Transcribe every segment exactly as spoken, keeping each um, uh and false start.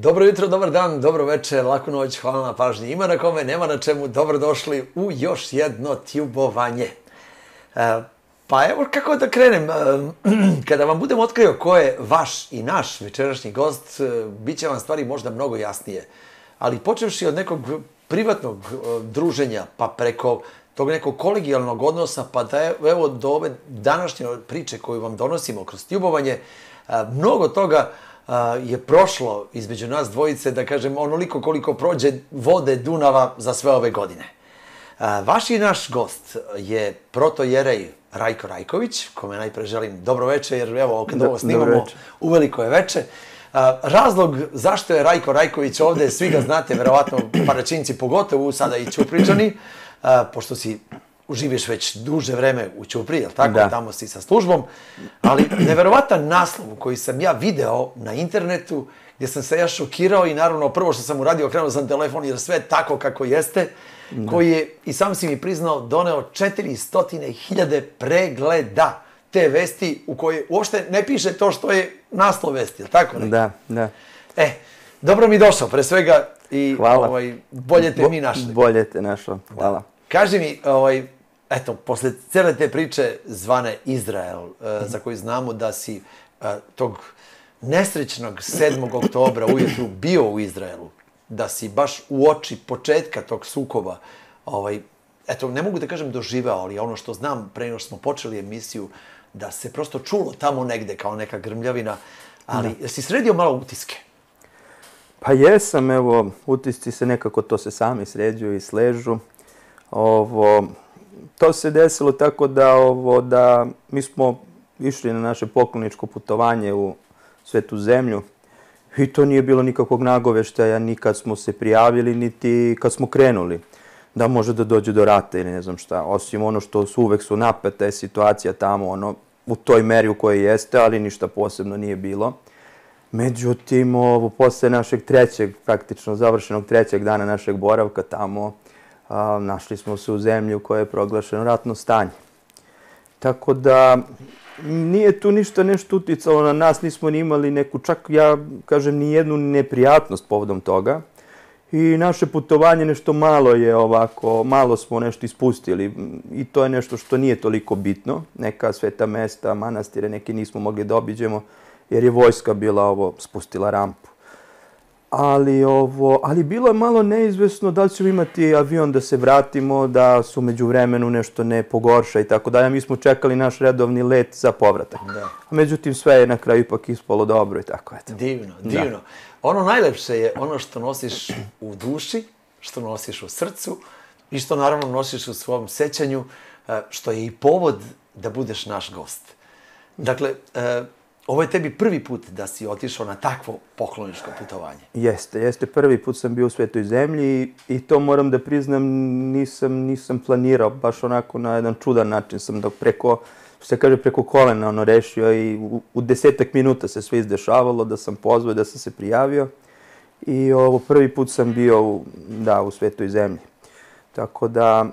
Dobro jutro, dobar dan, dobro večer, laku noć, hvala na pažnji. Ima na kome, nema na čemu, dobrodošli u još jedno tjubovanje. E, pa evo kako da krenem. E, kada vam budem otkrio ko je vaš i naš večerašnji gost, e, bit će vam stvari možda mnogo jasnije. Ali počevši od nekog privatnog e, druženja, pa preko tog nekog kolegijalnog odnosa, pa da evo do ove današnje priče koju vam donosimo kroz tjubovanje, e, mnogo toga je prošlo između nas dvojice, da kažem, onoliko koliko prođe vode Dunava za sve ove godine. Vaš i naš gost je protojerej Rajko Rajković, kome najpre želim dobro veče, jer evo, kad ovo snimamo, uveliko je veče. Razlog zašto je Rajko Rajković ovde, svi ga znate, verovatno Paraćinci pogotovo, sada i Ćupričani, pošto si živiš već duže vreme u Ćupriji, jel tako? Da. Tamo si sa službom. Ali neverovatan naslov koji sam ja video na internetu, gdje sam se ja šokirao i naravno prvo što sam uradio, okrenuo sam telefon jer sve tako kako jeste, da. Koji je, i sam si mi priznao, doneo četiristo hiljade pregleda te vesti u kojoj uopšte ne piše to što je naslov vesti, jel tako? Da, da. E, dobro mi došao, pre svega, i hvala. Ovaj, bolje te Bo, mi našli. Bolje te našao, hvala. Da. Kaži mi, ovaj, eto, posle cele te priče zvane Izrael, uh, za koju znamo da si uh, tog nesrećnog sedmog oktobra ujutru bio u Izraelu, da si baš u oči početka tog sukoba, ovaj, eto, ne mogu da kažem doživeo, ali ono što znam pre nego što smo počeli emisiju, da se prosto čulo tamo negde kao neka grmljavina, ali da. Si sredio malo utiske? Pa jesam, evo, utisci se nekako, to se sami sređuju i sležu. Ovo... To se desilo tako da, ovo, da mi smo išli na naše pokloničko putovanje u Svetu zemlju i to nije bilo nikakvog nagoveštaja ni kad smo se prijavili, niti kad smo krenuli da može da dođe do rata ili ne znam šta. Osim ono što su uvek su napeta je situacija tamo ono, u toj meri u kojoj jeste, ali ništa posebno nije bilo. Međutim, ovo, posle našeg trećeg, praktično završenog trećeg dana našeg boravka tamo, A, našli smo se u zemlji u kojoj je proglašeno ratno stanje. Tako da nije tu ništa nešto uticalo na nas, nismo ni imali neku, čak ja kažem, ni jednu neprijatnost povodom toga. I naše putovanje nešto malo je ovako, malo smo nešto ispustili i to je nešto što nije toliko bitno. Neka sveta mesta, manastire, neke nismo mogli da obiđemo jer je vojska bila ovo spustila rampu. Ali, ovo, ali bilo je malo neizvesno da li ćemo imati avion da se vratimo, da su među vremenu nešto ne pogorša i tako dalje. Mi smo čekali naš redovni let za povratak. Da. Međutim, sve je na kraju ipak ispalo dobro i tako. Eto. Divno, divno. Da. Ono najlepše je ono što nosiš u duši, što nosiš u srcu i što naravno nosiš u svom sećanju, što je i povod da budeš naš gost. Dakle, ovo je tebi prvi put da si otišao na takvo pokloničko putovanje. Jeste, jeste. Prvi put sam bio u Svetoj zemlji i to moram da priznam nisam, nisam planirao. Baš onako na jedan čudan način sam dok preko, što se kaže, preko kolena ono rešio i u, u desetak minuta se sve izdešavalo da sam pozvao, da sam se prijavio. I ovo prvi put sam bio u, da, u Svetoj zemlji. Tako da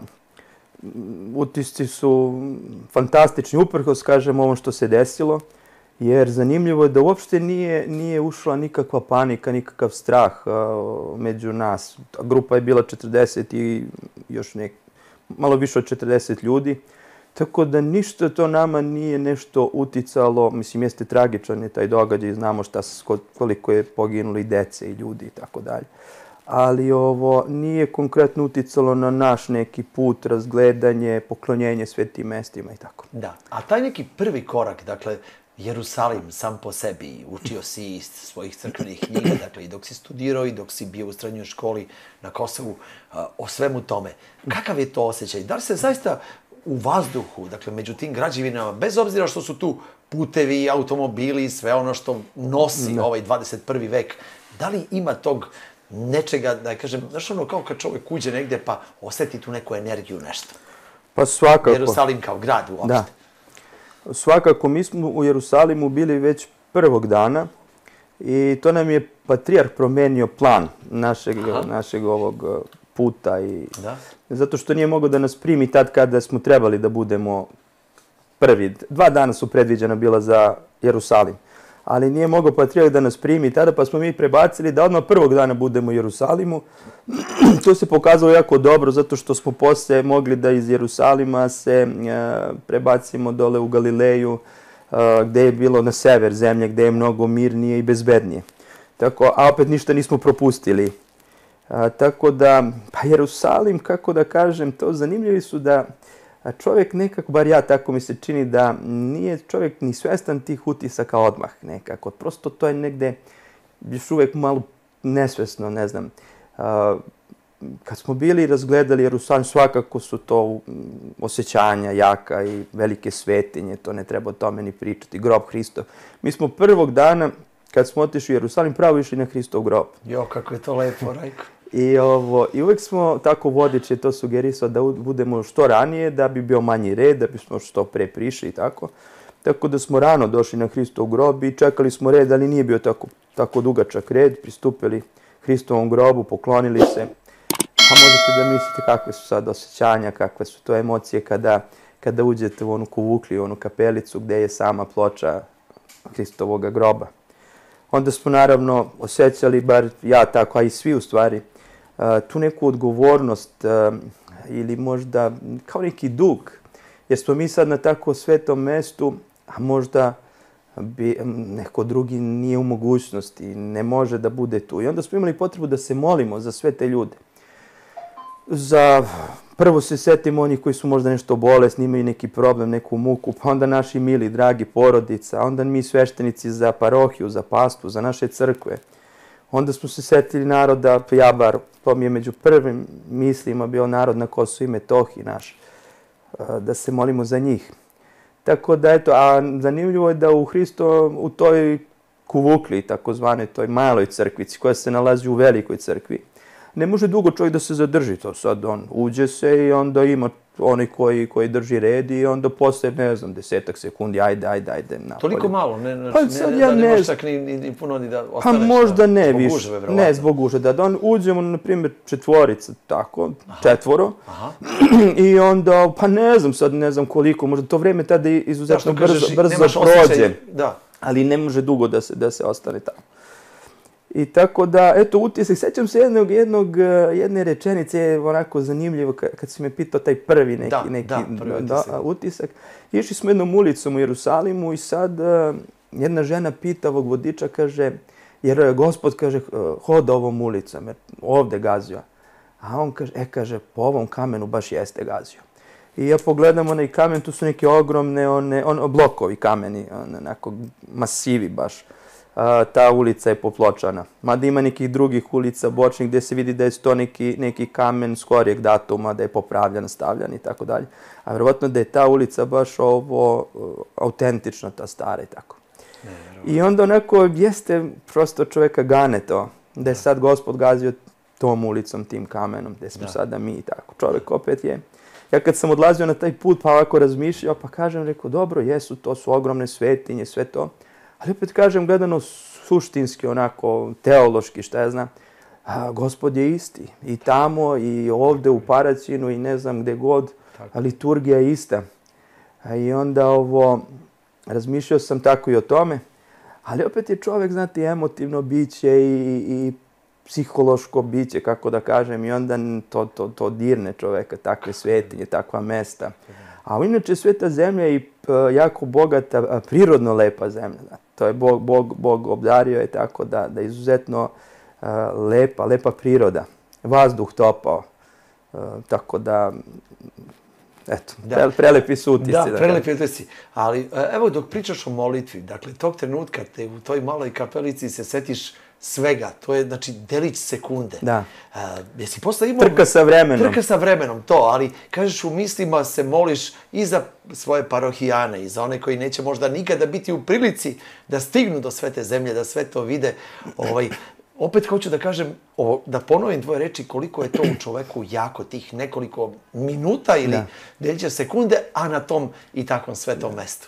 utisci su fantastični, uprkos kažem ovom što se desilo. Jer zanimljivo je da uopšte nije, nije ušla nikakva panika, nikakav strah uh, među nas. Grupa je bila četrdeset i još nek, malo više od četrdeset ljudi. Tako da ništa to nama nije nešto uticalo. Mislim, jeste tragičan je taj događaj, znamo šta, koliko je poginuli dece i ljudi i tako dalje. Ali ovo nije konkretno uticalo na naš neki put, razgledanje, poklonjenje svetim mestima i tako. Da, a taj neki prvi korak, dakle, Jerusalim sam po sebi, učio si iz svojih crkvenih knjiga, dakle i dok si studirao i dok si bio u srednjoj školi na Kosovu, o svemu tome. Kakav je to osjećaj? Da li se zaista u vazduhu, dakle među tim građevinama, bez obzira što su tu putevi, automobili i sve ono što nosi da. Ovaj dvadeset prvi vek, da li ima tog nečega, da kažem, znaš ono kao kad čovjek uđe negde pa osjeti tu neku energiju, nešto? Pa svakako. Jerusalim kao grad uopšte. Da. Svakako, mi smo u Jerusalimu bili već prvog dana i to nam je patrijarh promenio plan našeg, našeg ovog puta. I da. Zato što nije mogao da nas primi tad kada smo trebali da budemo prvi. Dva dana su predviđena bila za Jerusalim. ali nije mogao patrijarh da nas primi tada, pa smo mi prebacili da odmah prvog dana budemo u Jerusalimu. To se pokazalo jako dobro, zato što smo posle mogli da iz Jerusalima se prebacimo dole u Galileju, gde je bilo na sever zemlje, gde je mnogo mirnije i bezbednije. Tako, a opet ništa nismo propustili. A, tako da, pa Jerusalim, kako da kažem, to zanimljivi su da čovjek nekako, bar ja tako mi se čini, da nije čovjek ni svestan tih utisaka odmah nekako. Prosto to je negde još uvijek malo nesvesno, ne znam. A, kad smo bili razgledali Jerusalim, svakako su to osjećanja jaka i velike svetinje, to ne treba o tome ni pričati, grob Hristov. Mi smo prvog dana, kad smo otišli u Jerusalim, pravo išli na Hristov grob. Jo, kako je to lepo, Rajko. I, ovo, I uvijek smo, tako vodič je to sugerisao, da budemo što ranije, da bi bio manji red, da bismo što pre prišli i tako. Tako da smo rano došli na Hristov grob i čekali smo red, ali nije bio tako, tako dugačak red. Pristupili Hristovom grobu, poklonili se. A možete da mislite kakve su sad osjećanja, kakve su to emocije kada, kada uđete u onu kuvukliju, u onu kapelicu gdje je sama ploča Hristovog groba. Onda smo naravno osjećali, bar ja tako, a i svi u stvari, tu neku odgovornost ili možda kao neki dug. Jer smo mi sad na tako svetom mestu, a možda bi neko drugi nije u mogućnosti, ne može da bude tu. I onda smo imali potrebu da se molimo za sve te ljude. Za, prvo se setimo onih koji su možda nešto bolesni, imaju neki problem, neku muku, pa onda naši mili, dragi porodica, onda mi sveštenici za parohiju, za pastu, za naše crkve. Onda smo se setili naroda, ja bar, to mi je među prvim mislima bio narod na Kosovu i Metohiji naš, da se molimo za njih. Tako da, eto, a zanimljivo je da u Hristo, u toj kuvukli, takozvanoj toj maloj crkvici, koja se nalazi u velikoj crkvi, ne može dugo čovjek da se zadrži to. Sad on uđe se i onda ima onaj koji, koji drži red i onda posle, ne znam, desetak sekundi, ajde, ajde, ajde. Napolje. Toliko malo? Ne, ne, pa, ne, sad, ne, ja da ne, ne možeš čak ni, ni, ni puno ni da ostaneš? Pa možda ne zbog više. Gužve, verovatno. Ne, zbog gužve. Da on uđemo, na primjer, četvorica, tako, aha, četvoro. Aha. I onda, pa ne znam sad, ne znam koliko, možda to vreme tada izuzetno da, brzo, brzo prođe. Da. Ali ne može dugo da se, da se ostane tamo. I tako da, eto, utisak, sećam se jednog, jednog, jedne rečenice, onako zanimljivo, kad si me pitao taj prvi neki, da, neki da, prvi da, utisak. utisak. Išli smo jednom ulicom u Jerusalimu i sad uh, jedna žena pita ovog vodiča, kaže, jer Gospod, kaže, hoda ovom ulicom, jer ovde gazio. A on kaže, e, kaže, po ovom kamenu baš jeste gazio. I ja pogledam onaj kamen, tu su neke ogromne, one, on, blokovi kameni, onako masivi baš. Uh, ta ulica je popločana. Mada ima nekih drugih ulica bočnih gdje se vidi da je to neki, neki kamen skorijeg datuma, da je popravljan, stavljan i tako dalje. A vjerovatno da je ta ulica baš ovo uh, autentična, ta stara i tako. Ne, I onda onako jeste prosto čovjeka gane to, da je sad Gospod gazio tom ulicom, tim kamenom, gdje smo da. sada mi i tako. Čovjek opet je. Ja kad sam odlazio na taj put pa ovako razmišljao, pa kažem, rekao, dobro, jesu, to su ogromne svetinje, sve to. Ali opet kažem, gledano suštinski, onako, teološki, šta ja znam, a, Gospod je isti. I tamo, i ovde u Paraćinu, i ne znam gde god, a liturgija je ista. A I onda ovo, razmišljao sam tako i o tome, ali opet je čovjek, znate, emotivno biće i, i psihološko biće, kako da kažem, i onda to, to, to dirne čovjeka, takve svetinje, takva mesta. A inače sveta zemlja je i jako bogata, prirodno lepa zemlja. To je Bog, Bog, Bog obdario je tako da, da je izuzetno uh, lepa, lepa priroda. Vazduh topao. Uh, tako da, eto, da. prelepi su utisci. Da, da prelepi utisci. Ali evo dok pričaš o molitvi, dakle, tog trenutka te u toj maloj kapelici se setiš svega. To je, znači, delić sekunde. Da. Uh, jesi posle imao... Trka sa vremenom. Trka sa vremenom, to, ali kažeš u mislima se moliš i za svoje parohijane i za one koji neće možda nikada biti u prilici da stignu do svete zemlje, da sve to vide. Ovaj, opet hoću da kažem, o, da ponovim tvoje reči koliko je to u čoveku jako tih nekoliko minuta ili da. delića sekunde, a na tom i takvom svetom mestu.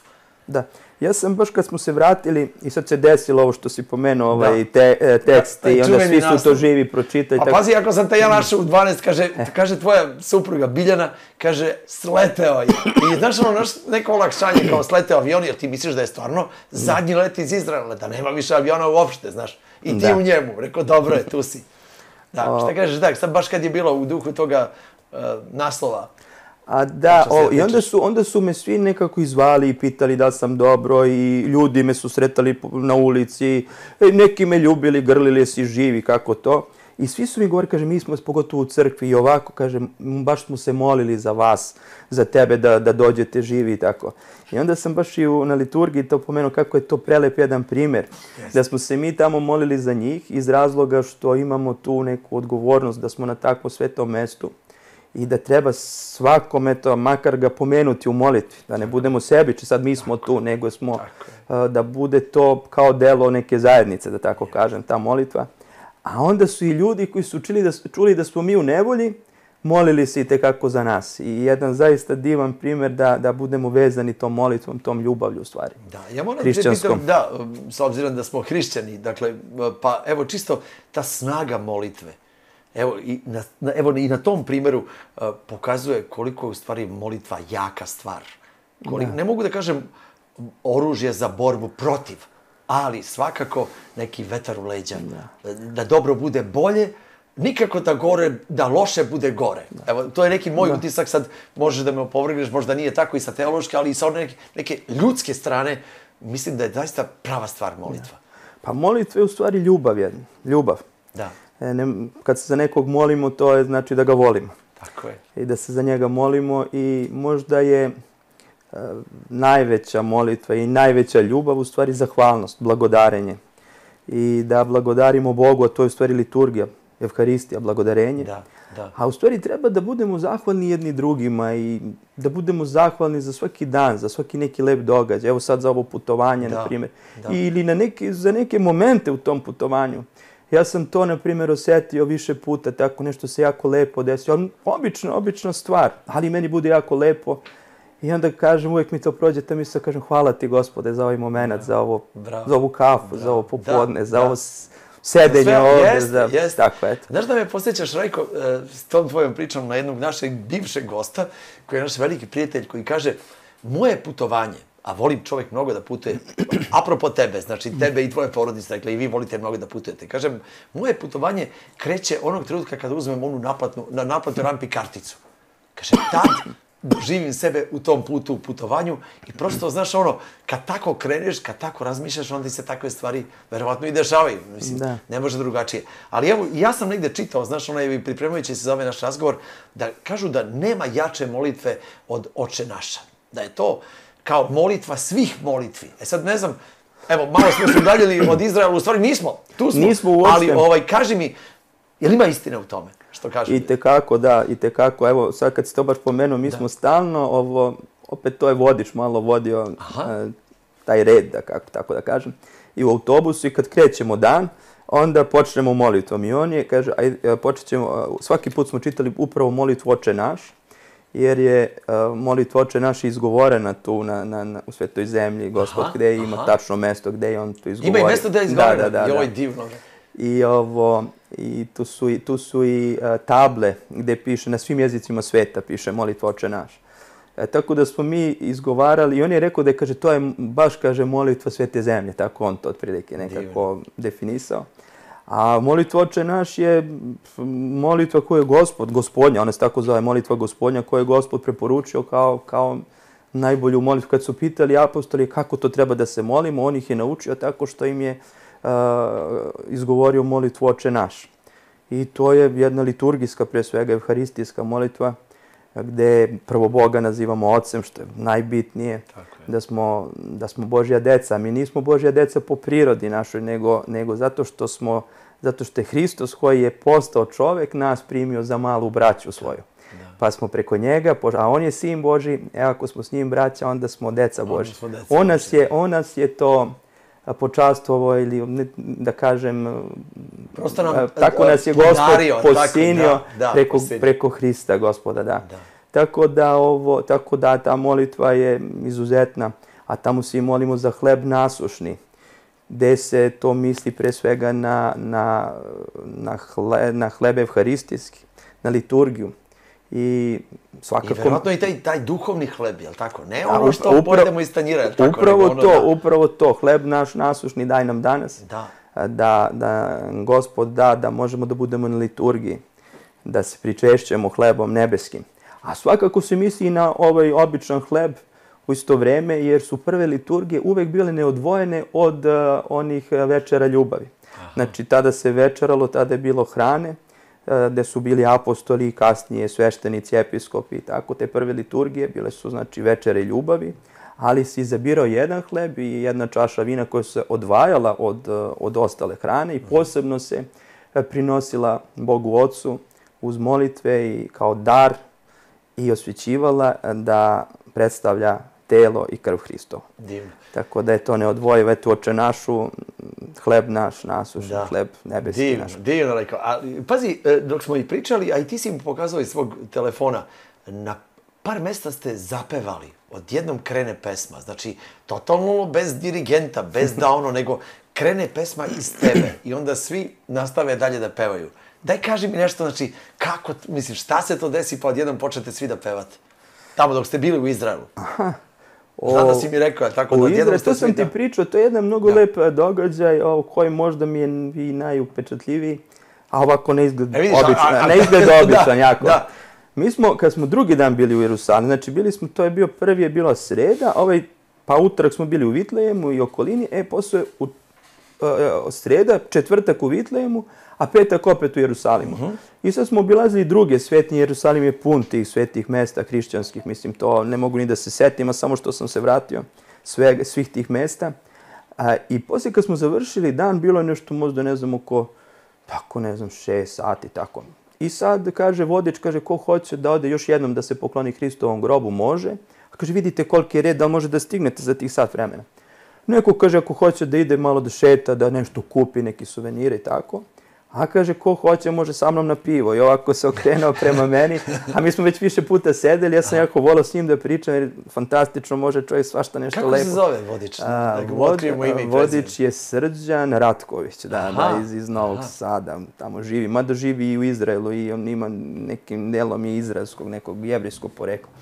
Da. Ja sam baš kad smo se vratili i sad se desilo ovo što si pomenuo, ovaj te, tekst da, i onda svi su to živi pročitali. A tako... pazi, ako sam te ja našao u dvanaest, kaže, kaže tvoja supruga Biljana, kaže, sleteo je. I znaš ono, naš neko olakšanje kao sleteo avion, jer ti misliš da je stvarno zadnji let iz Izraela, da nema više aviona uopšte, znaš. I ti da. U njemu. Rekao, dobro je, tu si. Da, šta kažeš, da, sad baš kad je bilo u duhu toga uh, naslova. A da, o, i onda su, onda su me svi nekako izvali i pitali da sam dobro i ljudi me su sretali na ulici, neki me ljubili, grlili, si živi, kako to. I svi su mi govorili, kaže, mi smo pogotovo u crkvi i ovako, kaže, baš smo se molili za vas, za tebe da, da dođete živi i tako. I onda sam baš i u, na liturgiji to pomenuo kako je to prelep jedan primjer. Yes. Da smo se mi tamo molili za njih iz razloga što imamo tu neku odgovornost da smo na takvom svetom mestu. I da treba svakome to, makar ga pomenuti u molitvi, da ne budemo sebični, sad mi smo tu, nego smo, da bude to kao delo neke zajednice, da tako kažem, ta molitva. A onda su i ljudi koji su čuli da, čuli da smo mi u nevolji, molili se i tekako za nas. I jedan zaista divan primjer da, da budemo vezani tom molitvom, tom ljubavlju u stvari. Da, ja moram da te pitam, da, s obzirom da smo hrišćani, dakle, pa evo čisto ta snaga molitve. Evo i na, evo i na tom primjeru uh, pokazuje koliko je u stvari molitva jaka stvar. Koliko, ne mogu da kažem oružje za borbu protiv, ali svakako neki vetar u leđa. Da, da dobro bude bolje, nikako da gore, da loše bude gore. Da. Evo, to je neki moj da. utisak, sad možeš da me opovrgneš, možda nije tako i sa teološke, ali i sa neke, neke ljudske strane, mislim da je zaista prava stvar molitva. Da. Pa molitva je u stvari ljubav jedna, ljubav. Da. Ne, kad se za nekog molimo, to je znači da ga volimo. Tako je. I da se za njega molimo i možda je uh, najveća molitva i najveća ljubav u stvari zahvalnost, blagodarenje. I da blagodarimo Bogu, a to je u stvari liturgija, evharistija, blagodarenje. Da, da. A u stvari treba da budemo zahvalni jedni drugima i da budemo zahvalni za svaki dan, za svaki neki lep događaj. Evo sad za ovo putovanje, da, na primjer. Da. Ili na neki, za neke momente u tom putovanju. Ja sam to, na primjer, osjetio više puta, tako nešto se jako lepo desilo. Obična, obična stvar, ali meni bude jako lepo. I onda kažem, uvijek mi to prođe, ta misla, kažem, hvala ti, Gospode, za ovaj moment, za, ovo, za ovu kafu, Bravo. za ovo popodne, da, za da. ovo sedenje ovdje. Jest, za... jest. Tako, eto. Znaš da me posjećaš, Rajko, s tom tvojom pričom na jednog našeg bivšeg gosta, koji je naš veliki prijatelj, koji kaže, moje putovanje, a volim čovjek mnogo da putuje, apropo tebe, znači tebe i tvoje porodice, dakle i vi volite mnogo da putujete. Kažem, moje putovanje kreće onog trenutka kada uzmem onu naplatnu, na naplatnoj rampi karticu. Kaže, tad doživim sebe u tom putu, u putovanju i prosto, znaš, ono, kad tako kreneš, kad tako razmišljaš, onda se takve stvari verovatno i dešavaju. Mislim, da. Ne može drugačije. Ali evo, ja sam negde čitao, znaš, ono je pripremajući se za ovaj naš razgovor, da kažu da nema jače molitve od Oče naša. Da je to kao molitva svih molitvi. E sad ne znam, evo, malo smo se udaljili od Izraela, u stvari nismo, tu smo, nismo uopšte. Ali ovaj, kaži mi, je li ima istine u tome, što kažem? I tekako, da, i tekako. Evo, sad kad si to baš pomenuo, mi da. smo stalno, ovo, opet to je vodič, malo vodio Aha. taj red, da, kako, tako da kažem, i u autobusu i kad krećemo dan, onda počnemo molitvom. I on je, kaže, aj, počet ćemo, svaki put smo čitali upravo molitvu Oče naš, jer je uh, molitva Oče naš izgovorena tu na, na, na, u Svetoj zemlji, Gospod, aha, gdje ima aha. tačno mesto gdje je on tu izgovori. Ima i mesto gdje je izgovoreno, da, da, da, joj, divno. I, ovo, i tu su, tu su i uh, table gdje piše, na svim jezicima sveta piše molitva Oče naš. E, tako da smo mi izgovarali i on je rekao da je, kaže, to je baš, kaže, molitva Svete zemlje, tako on to otprilike nekako divno. definisao. A molitva Oče naš je molitva koju je Gospod, Gospodnja, ona se tako zove, molitva Gospodnja, koju je Gospod preporučio kao, kao najbolju molitvu. Kad su pitali apostoli kako to treba da se molimo, on ih je naučio tako što im je uh, izgovorio molitvu Oče naš. I to je jedna liturgijska, pre svega, evharistijska molitva, gdje prvo Boga nazivamo Ocem, što je najbitnije, je. Da, smo, da smo Božja deca. Mi nismo Božja deca po prirodi našoj, nego, nego zato što smo, zato što je Hristos koji je postao čovjek, nas primio za malu braću svoju. Da. Pa smo preko njega, a on je sin Božji, evo ako smo s njim braća, onda smo deca Božji. On nas je, on nas je to počastovo ili da kažem, prosto nam, tako nas je Gospod posinio preko, preko Hrista, Gospoda, da. da. Tako da ovo, tako da ta molitva je izuzetna. a tamo se i molimo za hleb nasušni, gde se to misli pre svega na, na, na, hle, na hleb evharistijski, na liturgiju. I svakako... I verovatno i taj, taj duhovni hleb, jel tako? Ne ono što upra, pojedemo iz tanjira, jel tako? Upravo ono to, da... upravo to. Hleb naš nasušni daj nam danas. Da. Da, da Gospod da, da možemo da budemo na liturgiji, da se pričešćujemo hlebom nebeskim. A svakako se misli i na ovaj običan hleb u isto vreme, jer su prve liturgije uvek bile neodvojene od uh, onih večera ljubavi. Aha. Znači, tada se večeralo, tada je bilo hrane, gde su bili apostoli i kasnije sveštenici, episkopi i tako. Te prve liturgije bile su, znači, večere ljubavi, ali si izabirao jedan hleb i jedna čaša vina koja se odvajala od, od ostale hrane i posebno se prinosila Bogu Ocu uz molitve i kao dar i osvećivala da predstavlja telo i krv Hristovo. Divno. Tako da je to neodvojivo. Eto, Oče našu, hleb naš, nasušni, da. hleb nebeski divno, naš. Divno rekao. A, pazi, dok smo i pričali, a i ti si mi pokazao iz svog telefona, na par mesta ste zapevali. Odjednom krene pesma. Znači, totalno bez dirigenta, bez da ono, nego krene pesma iz tebe. I onda svi nastave dalje da pevaju. Daj kaži mi nešto, znači, kako, misliš, šta se to desi pa odjednom počnete svi da pevate? Tamo dok ste bili u Izraelu. Aha. Znam da si mi rekao, tako da odjednom ste to svi... sam ti pričao, to je jedan mnogo lep događaj, koji možda mi je i najupečatljiviji, a ovako ne izgleda obično, ne izgleda običan jako. Da. Mi smo, kad smo drugi dan bili u Jerusalimu, znači bili smo, to je bio, prvi je bila sreda, ovaj, pa utorak smo bili u Vitlejemu i okolini, e, posle u, uh, sreda, četvrtak u Vitlejemu, a petak opet u Jerusalimu. Uh-huh. I sad smo obilazili druge svetnje, Jerusalim je pun tih svetih mesta hrišćanskih, mislim, to ne mogu ni da se setim, a samo što sam se vratio sve, svih tih mesta. A, I poslije kad smo završili dan, bilo je nešto možda, ne znam, oko, tako, ne znam, šest sati, tako. I sad, kaže vodič, kaže, ko hoće da ode još jednom da se pokloni Hristovom grobu, može. A kaže, vidite koliki je red, da li može da stignete za tih sat vremena. Neko kaže, ako hoće da ide malo da šeta, da nešto kupi, neki suvenire i tako. A kaže, ko hoće može sa mnom na pivo. I ovako se okrenuo prema meni. A mi smo već više puta sedeli. Ja sam jako volao s njim da pričam jer fantastično može čovjek svašta nešto Kako lepo. Kako se zove vodič? A, vod, vodič je Srđan Ratković, da, aha, da, iz, iz Novog aha. Sada. Tamo živi, mada živi i u Izraelu i on ima nekim delom i izraelskog, nekog jevrijskog porekla.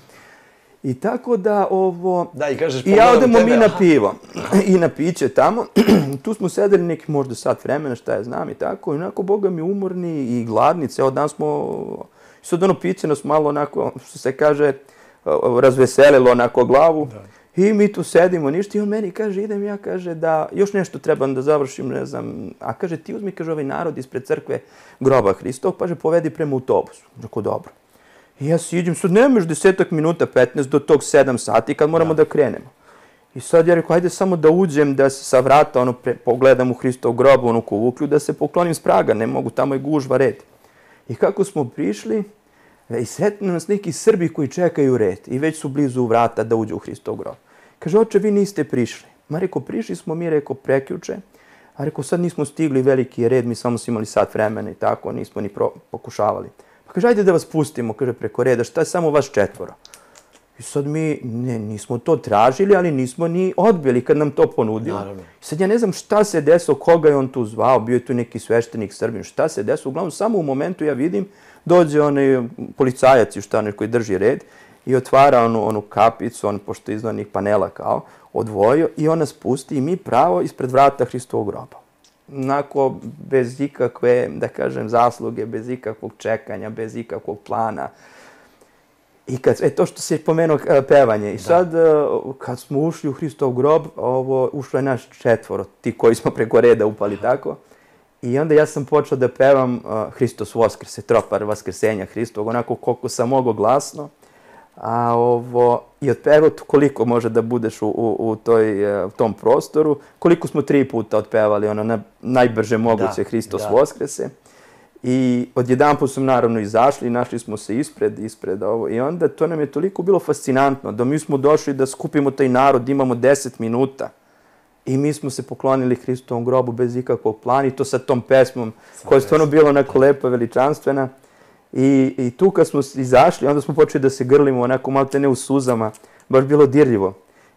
I tako da ovo... Da, i kažeš... I ja odemo mi na pivo i na piće tamo. Tu smo sedeli neki možda sat vremena, šta ja znam i tako. I onako, Boga mi umorni i gladni. Ceo dan smo... Sad ono piće nas malo onako, što se kaže, razveselilo onako glavu. Da. I mi tu sedimo, ništa. I on meni kaže, idem ja, kaže da još nešto trebam da završim, ne znam. A kaže, ti uzmi, kaže, ovaj narod ispred crkve groba Hristov, kaže, povedi prema autobusu. Rekao, dobro. I ja siđem, sad nemaš desetak minuta, petnaest do tog sedam sati kad moramo da, da krenemo. I sad ja rekao, ajde samo da uđem, da se sa vrata ono, pre, pogledam u Hristov grobu, onu kuvuklju, da se poklonim s praga, ne mogu, tamo je gužva red. I kako smo prišli, i sretnu nas neki Srbi koji čekaju red i već su blizu vrata da uđu u Hristov grob. Kaže, oče, vi niste prišli. Ma rekao, prišli smo mi, rekao, prekjuče, a rekao, sad nismo stigli, veliki red, mi samo smo imali sat vremena i tako, nismo ni pro, pokušavali. Pa kaže, ajde da vas pustimo, kaže, preko reda, šta je samo vas četvoro. I sad mi, ne, nismo to tražili, ali nismo ni odbili kad nam to ponudio. Naravno. I sad ja ne znam šta se desilo, koga je on tu zvao, bio je tu neki sveštenik Srbin, šta se desilo. Uglavnom, samo u momentu ja vidim, dođe onaj policajac i šta koji drži red i otvara onu, onu kapicu, on pošto iz onih panela kao, odvojio i on nas pusti i mi pravo ispred vrata Hristovog groba. Onako, bez ikakve, da kažem, zasluge, bez ikakvog čekanja, bez ikakvog plana. I kad, e, to što si pomenuo pevanje. I da. Sad, kad smo ušli u Hristov grob, ovo, ušlo je naš četvoro, ti koji smo preko reda upali tako. I onda ja sam počeo da pevam uh, Hristos Voskrese, tropar Vaskrsenja Hristovog, onako koliko sam mogao glasno. A ovo, i otpevao koliko može da budeš u, u, u, toj, u tom prostoru, koliko smo tri puta otpevali, ono na, najbrže moguće da, Hristos da. Voskrese. I odjedanput smo naravno izašli, našli smo se ispred, ispred ovo. I onda to nam je toliko bilo fascinantno, da mi smo došli da skupimo taj narod, imamo deset minuta. I mi smo se poklonili Hristovom grobu bez ikakvog plana i to sa tom pesmom, koja je stvarno bila onako lepa, veličanstvena. I, I tu kad smo izašli, onda smo počeli da se grlimo onako malo te ne u suzama, baš bilo dirljivo.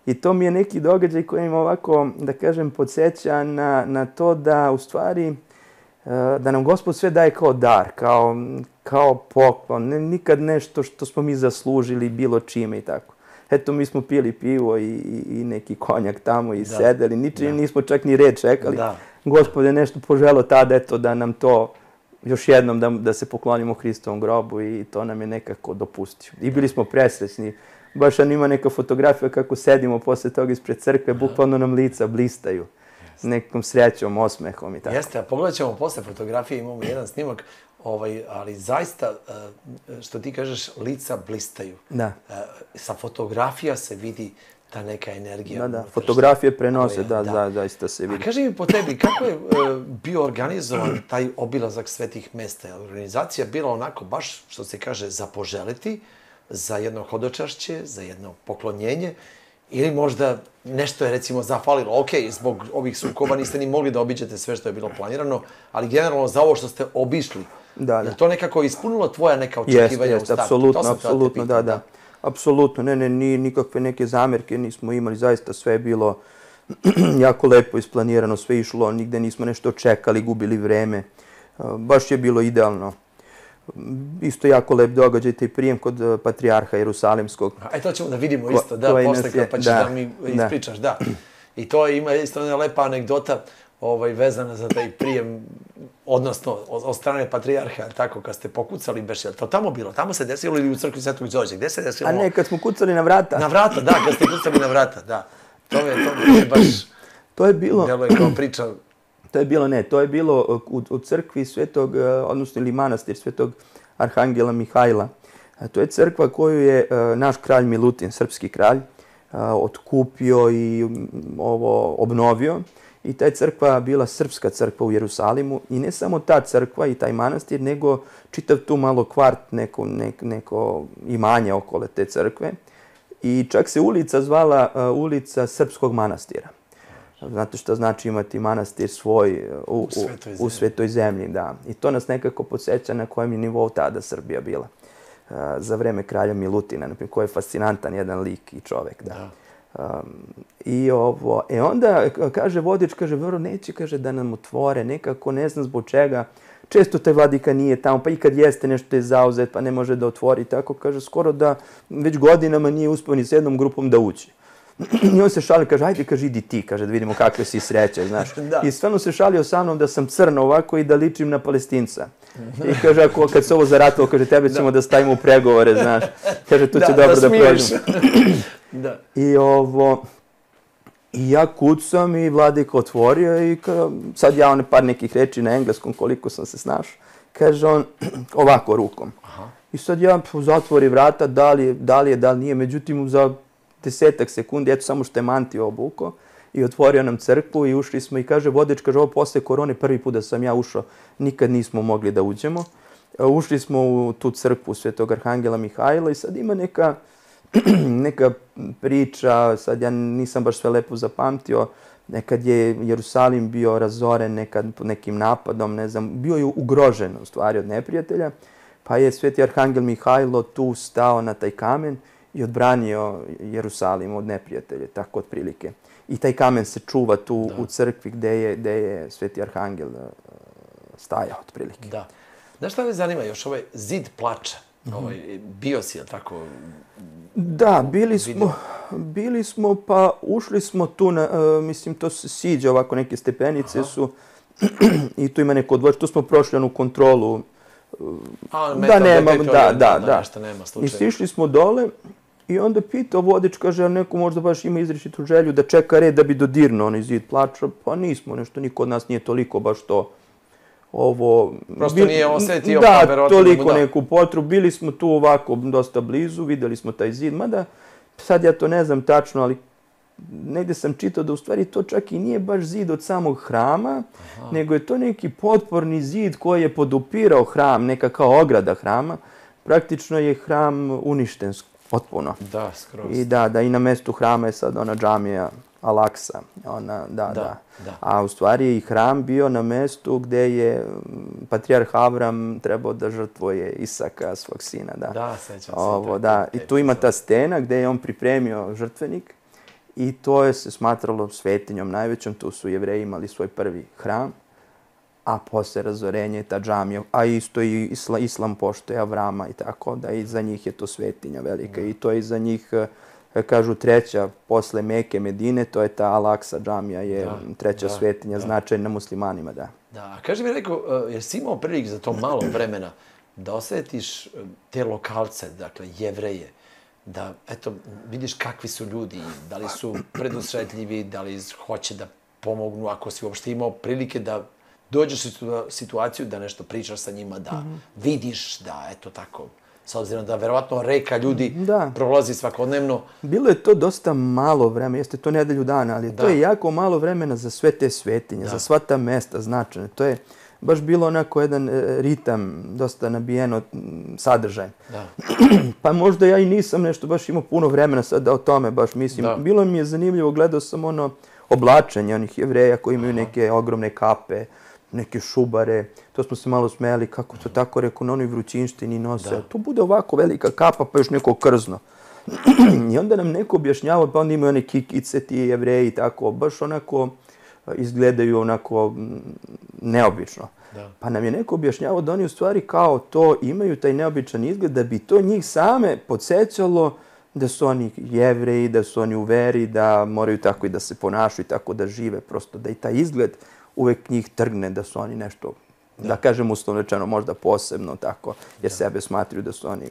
I to mi je neki događaj koji im ovako, da kažem, podsjeća na, na to da u stvari da nam Gospod sve daje kao dar, kao, kao poklon, ne, nikad nešto što smo mi zaslužili bilo čime i tako. Eto, mi smo pili pivo i, i, i neki konjak tamo i da. sedeli, ničim da. nismo čak ni red čekali. Da. Gospod je nešto poželio tada, eto, da nam to još jednom, da, da se poklonimo Hristovom grobu i to nam je nekako dopustio. I bili smo presrećni. Baš ima neka fotografija kako sedimo posle toga ispred crkve, bukvalno nam lica blistaju. Jeste. Nekom srećom, osmehom i tako. Jeste, a pogledat ćemo posle fotografije, imamo jedan snimak, ovaj, ali zaista, što ti kažeš, lica blistaju. Da. Sa fotografija se vidi ta neka energija. Da, da, fotografije prenose, da, da, zaista se vidi. A kaži mi po tebi, kako je bio organizovan taj obilazak svetih mesta? Je organizacija bila onako baš, što se kaže, za poželiti, za jedno hodočašće, za jedno poklonjenje, ili možda nešto je recimo zafalilo? Ok, zbog ovih sukoba niste ni mogli da obiđete sve što je bilo planirano, ali generalno za ovo što ste obišli, da, da. Je to nekako ispunilo tvoja neka očekivanja jest, u startu? Apsolutno, apsolutno, da, da. Apsolutno, ne, ne, ni, nikakve neke zamerke nismo imali, zaista sve je bilo jako lepo isplanirano, sve išlo, nigde nismo nešto čekali, gubili vreme, baš je bilo idealno. Isto jako lep događaj, taj prijem kod patrijarha Jerusalimskog. E, to ćemo da vidimo isto, da, posle, pa ćeš da, da mi ispričaš, da. I to ima isto jedna lepa anegdota ovaj, vezana za taj prijem, odnosno od strane patrijarha, tako, kad ste pokucali, beš, je to tamo bilo? Tamo se desilo ili u crkvi Svetog Đorđa? Gde se desilo? A ne, kad smo kucali na vrata. Na vrata, da, kad ste kucali na vrata, da. To je, to je baš... To je bilo... Delo je kao priča... To je bilo, ne, to je bilo u, u crkvi Svetog, odnosno ili manastir Svetog Arhangela Mihajla. To je crkva koju je naš kralj Milutin, srpski kralj, otkupio i ovo obnovio. I ta je crkva bila srpska crkva u Jerusalimu. I ne samo ta crkva i taj manastir, nego čitav tu malo kvart, neko, neko, neko imanje okolo te crkve. I čak se ulica zvala ulica Srpskog manastira. Znate što znači imati manastir svoj u, u, svetoj, u svetoj zemlji, da. I to nas nekako podsjeća na kojem je nivou tada Srbija bila. Uh, za vreme kralja Milutina, naprimjer, koji je fascinantan jedan lik i čovek, da. da. Um, I ovo, e onda kaže vodič, kaže, vero, neće, kaže, da nam otvore nekako, ne znam zbog čega. Često taj vladika nije tamo, pa i kad jeste nešto je zauzet, pa ne može da otvori, tako, kaže, skoro da već godinama nije uspio ni s jednom grupom da uđe. I on se šalio, kaže, ajde, kaže, idi ti, kaže, da vidimo kakve si sreće, znaš. Da. I stvarno se šalio sa mnom da sam crna ovako i da ličim na Palestinca. I kaže, ako kad se ovo zaratilo, kaže, tebe ćemo da, da stavimo u pregovore, znaš. Kaže, tu će da, dobro da, da prođemo. Da. I ovo, i ja kucam i vladika otvorio i ka, sad ja one par nekih reči na engleskom, koliko sam se snašao, kaže on ovako rukom. Aha. I sad ja zatvori vrata, da li je, da li je, da li nije, međutim, za desetak sekundi, eto samo što je mantio obuko i otvorio nam crkvu i ušli smo i kaže vodič, kaže, ovo posle korone prvi put da sam ja ušao, nikad nismo mogli da uđemo. Ušli smo u tu crkvu Svetog Arhangela Mihajla i sad ima neka, neka priča, sad ja nisam baš sve lepo zapamtio, nekad je Jerusalim bio razoren nekad pod nekim napadom, ne znam, bio je ugrožen u stvari od neprijatelja, pa je Sveti Arhangel Mihajlo tu stao na taj kamen i odbranio Jerusalim od neprijatelja, tako otprilike. I taj kamen se čuva tu da. u crkvi gde je, gde je Sveti Arhangel stajao otprilike. Da. Znaš šta me zanima još, ovaj zid plača, mm-hmm. ovaj, bio si, je tako? Da, bili smo, bili smo, pa ušli smo tu, na, uh, mislim, to se siđe ovako, neke stepenice Aha. su i tu ima neko odvoje, tu smo prošli onu kontrolu, uh, A, da nema, da, da, da, da. Nema I sišli smo dole i onda pitao vodič, kaže, neko možda baš ima izričitu želju da čeka red da bi dodirnuo onaj zid plača, pa nismo, nešto, niko od nas nije toliko baš to, ovo... Prosto bil, nije osjetio, da, pa verovatno toliko da. neku potru, bili smo tu ovako dosta blizu, videli smo taj zid, mada sad ja to ne znam tačno, ali negde sam čitao da u stvari to čak i nije baš zid od samog hrama, Aha. nego je to neki potporni zid koji je podupirao hram, neka kao ograda hrama. Praktično je hram uništen potpuno. Da, skroz. I da, da i na mestu hrama je sad ona džamija Al-Aksa. Ona, da, da, da, da. A u stvari je i hram bio na mestu gde je patrijarh Avram trebao da žrtvuje Isaka, svog sina. Da, da sećam se. Ovo, da. I tu ima ta stena gde je on pripremio žrtvenik i to je se smatralo svetinjom najvećom. Tu su Jevreji imali svoj prvi hram, a posle razorenja je ta džamija, a isto i isla, islam poštuje Avrama i tako da i za njih je to svetinja velika i to je za njih, kažu, treća posle Meke, Medine, to je ta Al-Aksa džamija, je da, treća da, svetinja, da. Značajna muslimanima, da. Da, a kaži mi neko, jer si imao prilik za to malo vremena da osjetiš te lokalce, dakle, Jevreje, da, eto, vidiš kakvi su ljudi, da li su predusretljivi, da li hoće da pomognu, ako si uopšte imao prilike da dođeš u situaciju da nešto pričaš sa njima, da mm-hmm. vidiš, da, eto tako, s obzirom da verovatno reka ljudi da. prolazi svakodnevno. Bilo je to dosta malo vremena, jeste to nedelju dana, ali da. to je jako malo vremena za sve te svetinje, da. za sva ta mesta značajne. To je baš bilo onako jedan ritam, dosta nabijeno sadržaj. Da. Pa možda ja i nisam nešto baš imao puno vremena sad da o tome baš mislim. Da. Bilo mi je zanimljivo, gledao sam ono oblačenje onih Jevreja koji imaju neke ogromne kape, neke šubare, to smo se malo smijali, kako to tako rekao, na onoj vrućinštini nose. Da. To bude ovako velika kapa, pa još neko krzno. I onda nam neko objašnjava, pa onda imaju one kikice, ti Jevreji, tako, baš onako izgledaju onako neobično. Da. Pa nam je neko objašnjavao da oni u stvari kao to imaju, taj neobičan izgled, da bi to njih same podsjećalo da su oni Jevreji, da su oni u veri, da moraju tako i da se ponašaju, tako da žive, prosto da i taj izgled uvek njih trgne, da su oni nešto, da, da kažem uslovno rečeno, možda posebno tako, jer da. sebe smatruju da su oni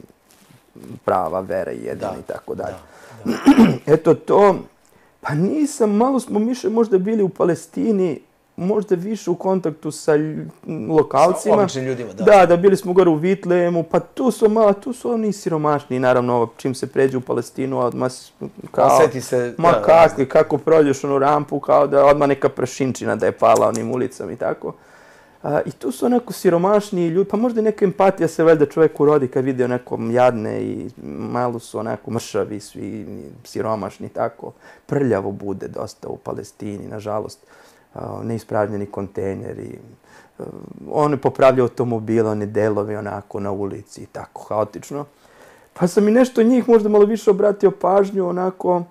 prava vera i jedina i tako dalje. Da. Da. Eto to, pa nisam, malo smo više možda bili u Palestini, možda više u kontaktu sa lokalcima. Sa običnim ljudima, da. Da, da, bili smo gore u Vitlejemu, pa tu su malo, tu su oni siromašni, naravno, čim se pređe u Palestinu, odmah kao... Osjeti se... Ma da, kakvi, kako prođeš onu rampu, kao da odmah neka prašinčina da je pala onim ulicama i tako. A, I tu su onako siromašni ljudi, pa možda i neka empatija se valjda čovjek urodi kad vidi onako jadne i malo su onako mršavi, svi siromašni, tako. Prljavo bude dosta u Palestini, nažalost. Neispražnjeni kontejneri, one popravljaju automobile, one delovi onako na ulici i tako, haotično. Pa sam i nešto njih možda malo više obratio pažnju, onako,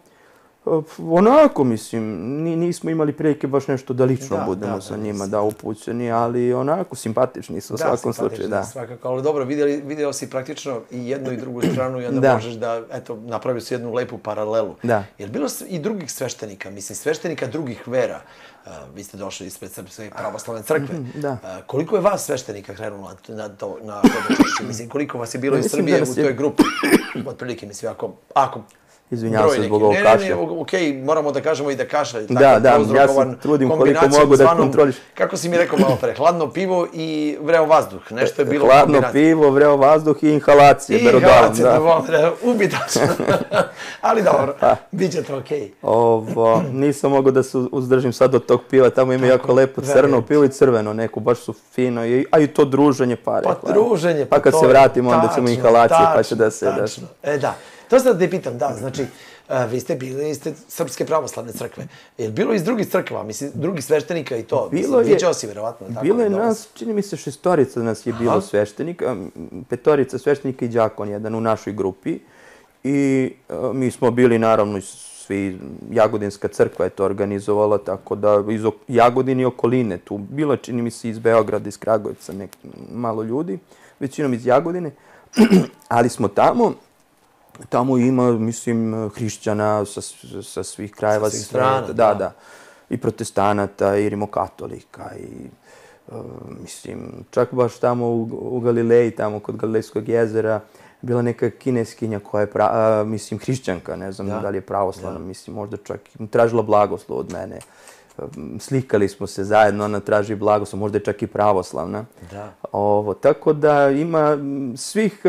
onako mislim, nismo imali prilike baš nešto da lično da, budemo da, sa da, njima, da, upućeni, ali onako simpatični su u svakom slučaju. Da, svakako, ali dobro, vidjeli, vidio si praktično i jednu i drugu stranu i onda da. možeš da, eto, napravio si jednu lepu paralelu. Da. Jer bilo i drugih sveštenika, mislim, sveštenika drugih vera. Uh, vi ste došli ispred Srpske pravoslavne crkve. Da. Uh, koliko je vas sveštenika krenulo na to, na to mislim, koliko vas je bilo iz Srbije u toj grupi? Otprilike, mislim, ako... ako Izvinjavam se zbog ovog kašlja. Ne, ne, ne, okej, okay, moramo da kažemo i da kašlja. Da, da, ja se trudim koliko mogu da kontroliš. Kako si mi rekao malo pre, hladno pivo i vreo vazduh, nešto je bilo hladno kombinacija. Pivo, vreo vazduh i inhalacije. I inhalacije, da, da ubitačno. Ali dobro, bit će to okej. Okay. Ovo, nisam mogao da se uzdržim sad od tog piva, tamo ima jako lepo crno pivo i crveno neko, baš su fino, a i to druženje pare. Pa druženje, pa, pa kad se vratimo, onda ćemo inhalacije, pa će da se... Tačno, e da. To sad da te pitam, da, znači, uh, vi ste bili iz Srpske pravoslavne crkve. Je li bilo iz drugih crkva, mislim, drugih sveštenika i to? Bilo mislim, je, viđao si, verovatno. Tako, bilo je nas, čini mi se, šestorica nas je bilo sveštenika, petorica sveštenika i đakon jedan u našoj grupi. I uh, mi smo bili, naravno, svi, Jagodinska crkva je to organizovala, tako da iz Jagodine i okoline, tu bilo, čini mi se, iz Beograda, iz Kragujevca, nek, malo ljudi, većinom iz Jagodine, ali smo tamo. Tamo ima, mislim, hrišćana sa, sa svih krajeva svih strana, sveta, da, da, da. I protestanata, i rimokatolika, i, uh, mislim, čak baš tamo u, u Galileji, tamo kod Galilejskog jezera, bila neka kineskinja koja je, pra, uh, mislim, hrišćanka, ne znam da, da li je pravoslavna, da. Mislim, možda čak tražila blagoslov od mene. Slikali smo se zajedno, ona traži blagoslov, možda je čak i pravoslavna. Da. Ovo, tako da ima svih,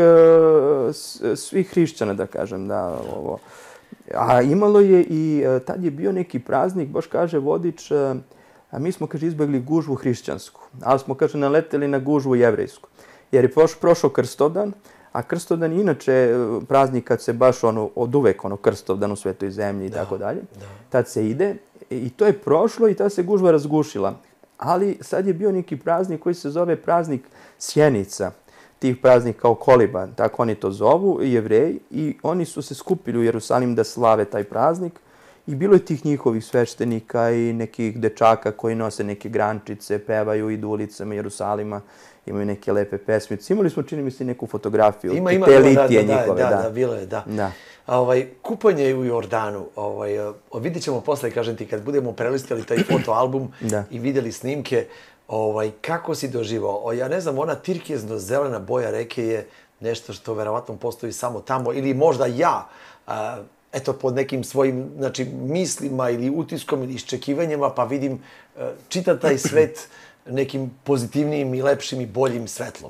svih hrišćana, da kažem, da, ovo. A imalo je i, tad je bio neki praznik, baš kaže vodič, a mi smo, kaže, izbjegli gužvu hrišćansku, ali smo, kaže, naleteli na gužvu jevrejsku. Jer je prošao Krstovdan, a Krstovdan inače praznik kad se baš ono, od uvek ono Krstovdan u Svetoj zemlji i tako dalje, tad se ide. I to je prošlo i ta se gužva razgušila. Ali sad je bio neki praznik koji se zove praznik Sjenica. Tih praznik kao Koliban, tako oni to zovu, Jevreji. I oni su se skupili u Jerusalim da slave taj praznik. I bilo je tih njihovih sveštenika i nekih dečaka koji nose neke grančice, pevaju, idu ulicama Jerusalima, imaju neke lepe pesmice. Imali smo, čini mi se, neku fotografiju. Ima, ima, te da, litije da, njihove, da, da. da, bilo je, da. Da. A, ovaj, kupanje u Jordanu, ovaj, vidjet ćemo posle, kažem ti, kad budemo prelistali taj fotoalbum Da. i vidjeli snimke, ovaj, kako si doživao? O, ja ne znam, ona tirkizno-zelena boja reke je nešto što verovatno postoji samo tamo, ili možda ja, a, eto, pod nekim svojim, znači, mislima ili utiskom ili iščekivanjima, pa vidim, a, čita taj svet nekim pozitivnijim i lepšim i boljim svetlom.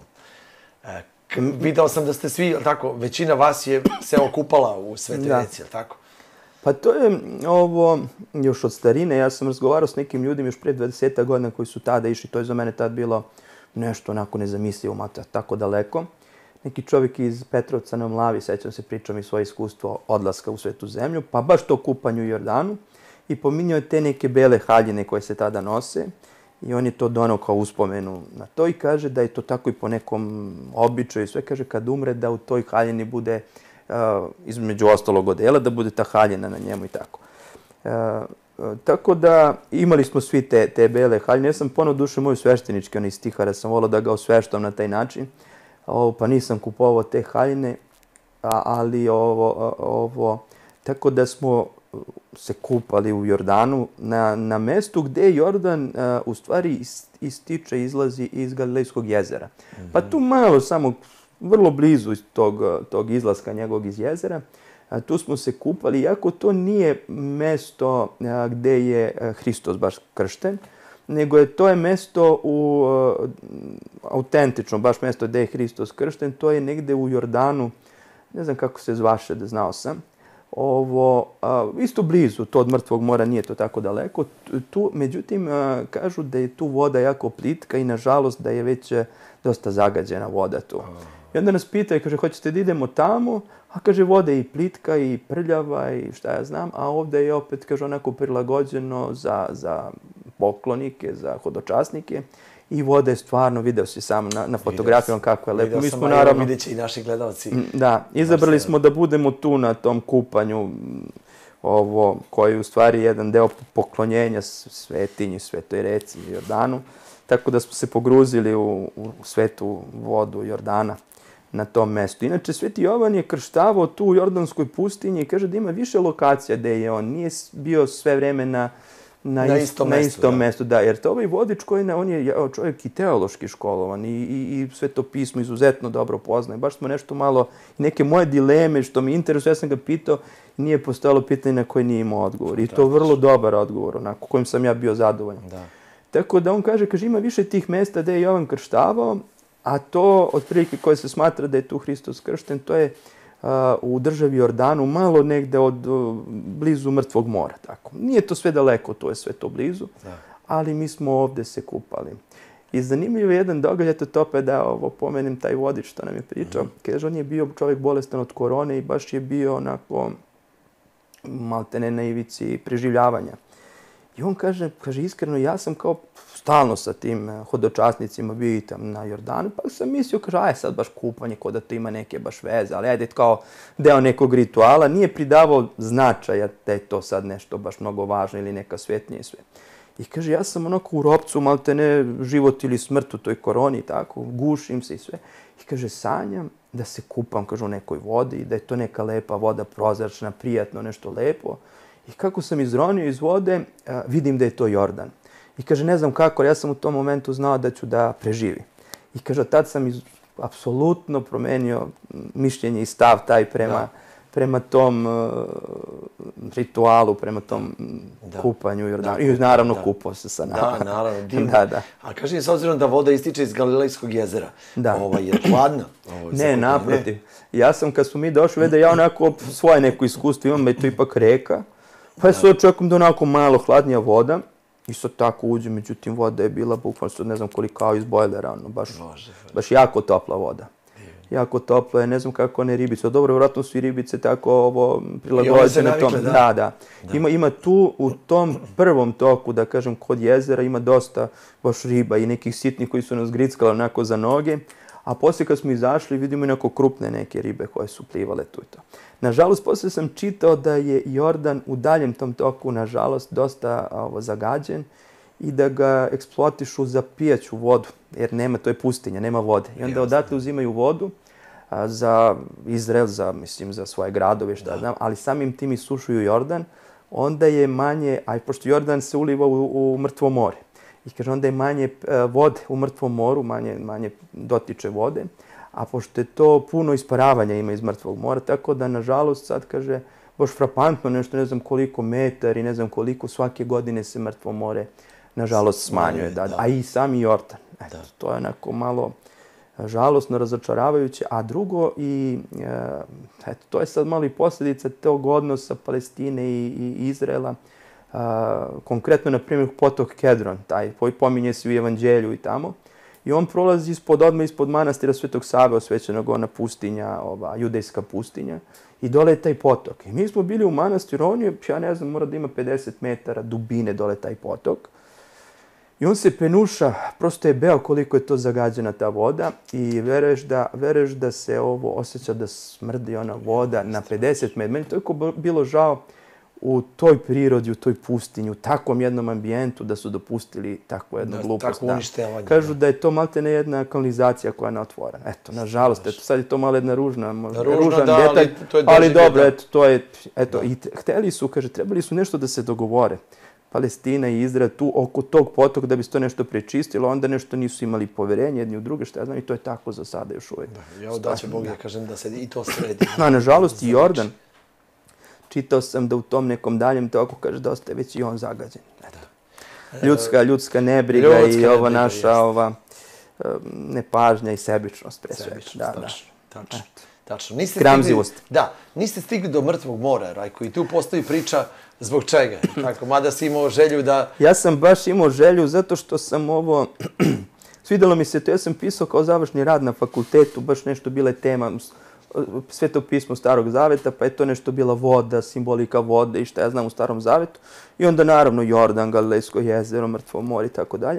A, k- video sam da ste svi, jel tako, većina vas je se okupala u Svetoj Da. reci, jel tako? Pa to je ovo još od starine. Ja sam razgovarao s nekim ljudima još pre dvadeset godina koji su tada išli. To je za mene tad bilo nešto onako nezamislivo, mata, tako daleko. Neki čovjek iz Petrovca na Mlavi, sećam se, pričao mi svoje iskustvo odlaska u Svetu zemlju, pa baš to kupanje u Jordanu i pominjao je te neke bele haljine koje se tada nose i on je to donao kao uspomenu na to i kaže da je to tako i po nekom običaju. Sve kaže kad umre da u toj haljini bude uh, između ostalog odela, da bude ta haljina na njemu i tako. Uh, uh, tako da imali smo svi te, te bele haljine. Ja sam ponovo duše moju sveštenički onaj stihara, sam volao da ga osveštam na taj način. Ovo, pa nisam kupovao te haljine, a, ali ovo, ovo, tako da smo se kupali u Jordanu na, na mestu gde Jordan uh, u stvari ističe, izlazi iz Galilejskog jezera. Mm-hmm. Pa tu malo, samo vrlo blizu tog, tog izlaska njegovog iz jezera, a, tu smo se kupali, iako to nije mesto a, gde je a, Hristos baš kršten, nego je to je mesto u uh, autentično, baš mesto gde je Hristos kršten, to je negde u Jordanu, ne znam kako se zvaše, da znao sam. Ovo, uh, isto blizu, to od Mrtvog mora, nije to tako daleko. Tu, međutim, uh, kažu da je tu voda jako plitka i nažalost da je već uh, dosta zagađena voda tu. I onda nas pitaju, kaže, hoćete da idemo tamo? A kaže, voda je i plitka i prljava i šta ja znam, a ovdje je opet, kaže, onako prilagođeno za, za poklonike, za hodočasnike. I voda je stvarno, video si sam na, na fotografijama kako je lepo. Video Mi sam, smo, a naravno, vidjet će i naši gledalci. Da, izabrali smo da budemo tu na tom kupanju, ovo, koji je u stvari jedan deo poklonjenja svetinji, Svetoj reci Jordanu. Tako da smo se pogruzili u, u svetu vodu Jordana na tom mestu. Inače, Sveti Jovan je krštavao tu u Jordanskoj pustinji i kaže da ima više lokacija gde je on. Nije bio sve vreme na Na, na ist, istom, na mestu, istom da. mestu, da. Jer to ovaj vodič koji on je čovjek i teološki školovan i, i, i sve to pismo izuzetno dobro poznaje. Baš smo nešto malo, neke moje dileme što mi interesuje, ja sam ga pitao, nije postojalo pitanje na koje nije imao odgovor. I to vrlo dobar odgovor, onako, kojim sam ja bio zadovoljan. Da. Tako da on kaže, kaže, ima više tih mesta gde je Jovan krštavao, a to, otprilike koje se smatra da je tu Hristos kršten, to je Uh, u državi Jordanu, malo negde od uh, blizu Mrtvog mora. Tako. Nije to sve daleko, to je sve to blizu, da. Ali mi smo ovde se kupali. I zanimljivo je jedan događaj, to opet da ovo pomenem taj vodič što nam je pričao. Mm-hmm. Kaže, on je bio čovjek bolestan od korone i baš je bio onako maltene na ivici preživljavanja. I on kaže, kaže, iskreno, ja sam kao stalno sa tim hodočasnicima bio i tam na Jordanu, pa sam mislio, kaže, aj sad baš kupanje, kod da to ima neke baš veze, ali ajde kao deo nekog rituala, nije pridavao značaja da je to sad nešto baš mnogo važno ili neka svetnije i sve. I kaže, ja sam onako u ropcu, maltene život ili smrt u toj koroni, tako, gušim se i sve. I kaže, sanjam da se kupam, kaže, u nekoj vodi, da je to neka lepa voda, prozračna, prijatno, nešto lepo. I kako sam izronio iz vode, vidim da je to Jordan. I kaže, ne znam kako, ja sam u tom momentu znao da ću da preživim. I kaže, tad sam iz, apsolutno promenio mišljenje i stav taj prema, da. prema tom uh, ritualu, prema tom da. kupanju Jordana. I naravno da. kupao se sa nama. Da, naravno, divno. Da, da. A kaži mi, s obzirom da voda ističe iz Galilejskog jezera, da. Ova je hladna? Ovo je ne, naprotiv. Ne? Ja sam, kad smo mi došli, da ja onako svoje neko iskustvo imam, da je to ipak reka. Pa ja se očekujem da onako malo hladnija voda. Isto tako uđe, međutim voda je bila bukvalno, ne znam koliko, kao iz bojlera, ono, baš, Bože, baš jako topla voda. Jako topla je, ne znam kako one ribice. Dobro, vjerojatno su i ribice tako ovo prilagođene tom. Da, da. da. Ima, ima tu u tom prvom toku, da kažem, kod jezera ima dosta baš riba i nekih sitnih koji su nas grickali onako za noge. a poslije kad smo izašli vidimo i neko krupne neke ribe koje su plivale tu i to. Nažalost, poslije sam čitao da je Jordan u daljem tom toku, nažalost, dosta ovo, zagađen i da ga eksploatišu za pijaću vodu, jer nema, to je pustinja, nema vode. I onda odatle uzimaju vodu a, za Izrael, za, mislim, za svoje gradove, šta znam, ali samim tim isušuju Jordan, onda je manje, a pošto Jordan se uliva u, u mrtvo more, i kaže onda je manje vode u mrtvom moru, manje, manje dotiče vode, a pošto je to puno isparavanja ima iz mrtvog mora, tako da nažalost sad kaže, baš frapantno nešto, ne znam koliko metar i ne znam koliko svake godine se mrtvo more nažalost smanjuje. Da, da. A i sami Jordan. Eto, to je onako malo žalosno, razočaravajuće. A drugo, i, eto, to je sad malo i posljedica tog odnosa Palestine i, i Izraela. Uh, konkretno, na primjer, potok Kedron, taj pominje se u Evanđelju i tamo. I on prolazi ispod, odmah ispod manastira Svetog Save, osvećenog, ona pustinja, ova judejska pustinja. I dole je taj potok. I mi smo bili u manastiru, on je, ja ne znam, mora da ima pedeset metara dubine dole taj potok. I on se penuša, prosto je beo koliko je to zagađena ta voda i veruješ da, veruješ da se ovo osjeća da smrdi ona voda na pedeset metara. Meni toliko bilo žao u toj prirodi, u toj pustinji, u takvom jednom ambijentu da su dopustili takvu jednu da, glupost. Tako uništavanje. Kažu da je to maltene jedna kanalizacija koja je neotvorena. Eto, nažalost, eto, sad je to malo jedna ružna, ružna ružan da, detalj, ali, to je ali dobro, da. eto, to je, eto, da. I hteli su, kaže, trebali su nešto da se dogovore. Palestina i Izrael tu oko tog potoka da bi se to nešto prečistilo, onda nešto nisu imali poverenje jedni u druge, što ja znam, i to je tako za sada još uvijek. Da, ja da će Bog, ja kažem da se i to sredi. A nažalost i Jordan, čitao sam da u tom nekom daljem toku, kaže, da ostaje već i on zagađen. Eto. Ljudska, ljudska nebriga ljudska i ova nebriga, naša ova, nepažnja i sebičnost pre svega. Da, tačno, da. Tačno. Tačno. Niste Kramzivost. Stigli, da, niste stigli do mrtvog mora, Rajko, i tu postoji priča zbog čega. Tako, mada si imao želju da... Ja sam baš imao želju zato što sam ovo... Svidjelo mi se to, ja sam pisao kao završni rad na fakultetu, baš nešto bila je tema Sveto pismo Starog Zaveta, pa je to nešto bila voda, simbolika vode i šta ja znam u Starom Zavetu. I onda naravno Jordan, Galilejsko jezero, mrtvo more i tako dalje.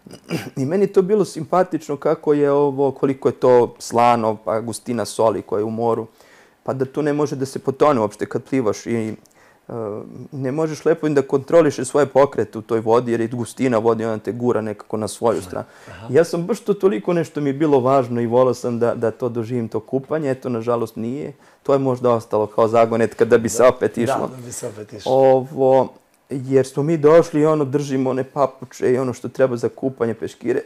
I meni to bilo simpatično kako je ovo, koliko je to slano, pa gustina soli koja je u moru, pa da tu ne može da se potone uopšte kad plivaš i uh, ne možeš lepo da kontroliš svoje pokrete u toj vodi, jer je gustina vode i ona te gura nekako na svoju stranu. Ja sam baš to toliko nešto mi je bilo važno i volao sam da, da to doživim, to kupanje, eto, nažalost nije. To je možda ostalo kao zagonetka da bi se opet išlo. Da, da bi se opet išlo. Ovo, jer smo mi došli i ono, držimo one papuče i ono što treba za kupanje, peškire.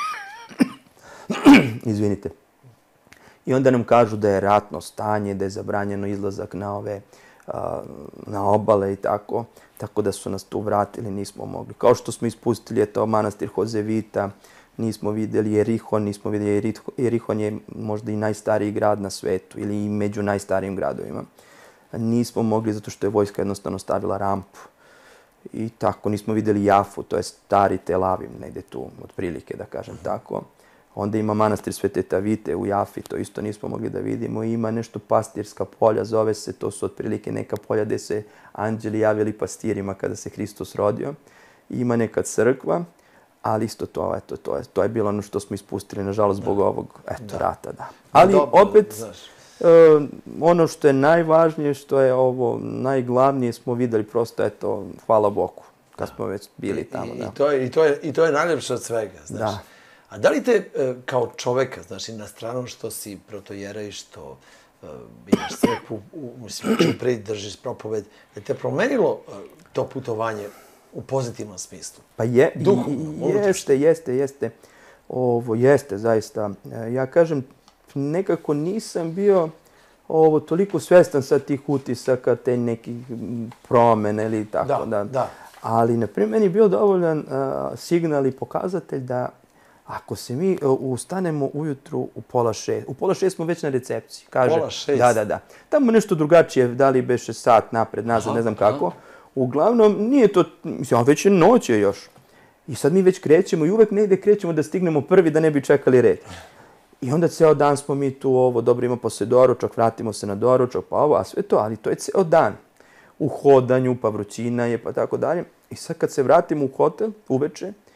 Izvinite. I onda nam kažu da je ratno stanje, da je zabranjeno izlazak na ove, na obale i tako. Tako da su nas tu vratili, nismo mogli. Kao što smo ispustili, eto, manastir Hozevita, nismo vidjeli Jerihon, nismo vidjeli Jerihon je možda i najstariji grad na svetu ili i među najstarijim gradovima. Nismo mogli zato što je vojska jednostavno stavila rampu. I tako, nismo vidjeli Jafu, to je stari Tel Aviv, negdje tu, otprilike, da kažem tako. Onda ima manastir Svete Tavite u Jafi, to isto nismo mogli da vidimo. Ima nešto pastirska polja, zove se, to su otprilike neka polja gdje se anđeli javili pastirima kada se Hristos rodio. Ima neka crkva, ali isto to, eto, to je, to je bilo ono što smo ispustili, nažalost, zbog ovog, eto, da. rata, da. Ali dobro, opet... Znaš. Uh, ono što je najvažnije, što je ovo najglavnije, smo vidjeli prosto, eto, hvala Bogu, kad smo već bili tamo. I, da. i, to, je, i, to, je, I to je najljepše od svega, znaš. Da. A da li te, kao čoveka, znaš, na stranu što si protojera i što uh, imaš crkvu, mislim, što pre držiš propoved, je te promenilo uh, to putovanje u pozitivnom smislu? Pa je, duhovno, jeste, jeste, jeste. Ovo jeste, zaista. Ja kažem, nekako nisam bio ovo toliko svjestan sad tih utisaka, te nekih promjene ili tako da. Da, da. Ali, na primjer, meni je bio dovoljan uh, signal i pokazatelj da ako se mi uh, ustanemo ujutru u pola šest, u pola šest smo već na recepciji. Kaže, pola šest? Da, da, da. Tamo nešto drugačije, da li beše sat napred, nazad, aha, ne znam kako. Aha. Uglavnom, nije to, mislim, već je noć je još. I sad mi već krećemo i uvek negdje krećemo da stignemo prvi da ne bi čekali red. I onda ceo dan smo mi tu ovo, dobro ima posle doručak, vratimo se na doručak, pa ovo, a sve to, ali to je ceo dan. U hodanju, pa vrućina je, pa tako dalje. I sad kad se vratimo u hotel, uveče,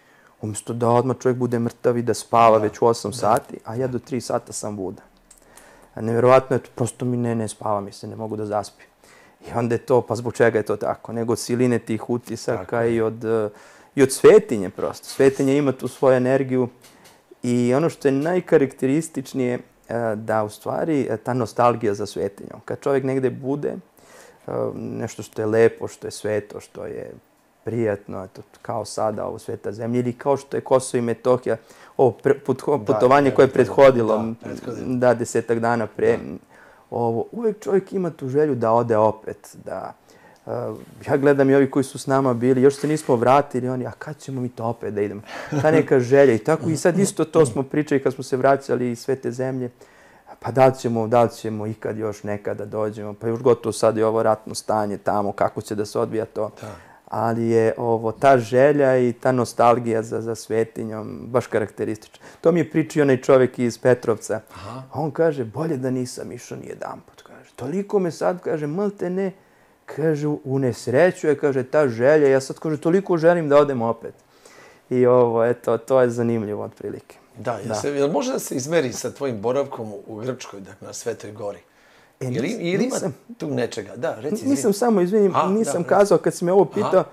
Umjesto da odmah čovjek bude mrtav i da spava da. već u osam sati, a ja do tri sata sam budan. A nevjerovatno je to, prosto mi ne, ne spava mi se, ne mogu da zaspim. I onda je to, pa zbog čega je to tako? Nego od siline tih utisaka tako. i od, i od svetinje prosto. Svetinje ima tu svoju energiju i ono što je najkarakterističnije da u stvari ta nostalgija za svetinjom. Kad čovjek negde bude, nešto što je lepo, što je sveto, što je prijatno, eto, kao sada ovo sveta zemlja, ili kao što je Kosovo i Metohija, ovo pre, put, putovanje da, koje je prethodilo, da, da, desetak dana pre, da. Ovo, uvijek čovjek ima tu želju da ode opet, da, uh, ja gledam i ovi koji su s nama bili, još se nismo vratili, oni, a kad ćemo mi to opet da idemo? Ta neka želja i tako, i sad isto to smo pričali kad smo se vraćali iz svete zemlje, pa da li ćemo, da li ćemo ikad još nekada dođemo, pa još gotovo sad je ovo ratno stanje tamo, kako će da se odvija to. Da. Ali je ovo, ta želja i ta nostalgija za, za svetinjom baš karakteristična. To mi je pričao onaj čovjek iz Petrovca. Aha. On kaže, bolje da nisam išao ni jedanput. Kaže, toliko me sad, kaže, malte ne, kaže, unesrećuje, kaže, ta želja. Ja sad, kaže, toliko želim da odem opet. I ovo, eto, to je zanimljivo otprilike. Da, da. Se, jel može da se izmeri sa tvojim boravkom u Grčkoj, dakle, na Svetoj gori? E, ili, ili ima nisam, tu nečega? Da, reci, izvini. Nisam samo, izvinim, A, nisam da, kazao kad si me ovo pitao,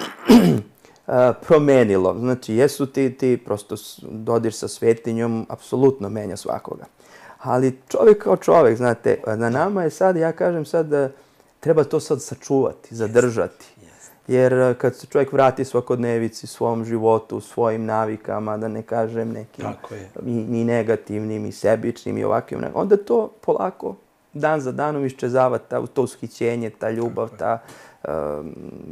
promenilo. Znači, jesu ti, ti prosto dodir sa svetinjom, apsolutno menja svakoga. Ali čovjek kao čovjek, znate, na nama je sad, ja kažem sad, da treba to sad sačuvati, zadržati. Jer kad se čovjek vrati svakodnevici, svom životu, svojim navikama, da ne kažem nekim ni negativnim, i sebičnim, i ovakvim, onda to polako, dan za danom iščezava ta, to ushićenje, ta ljubav, ta, um,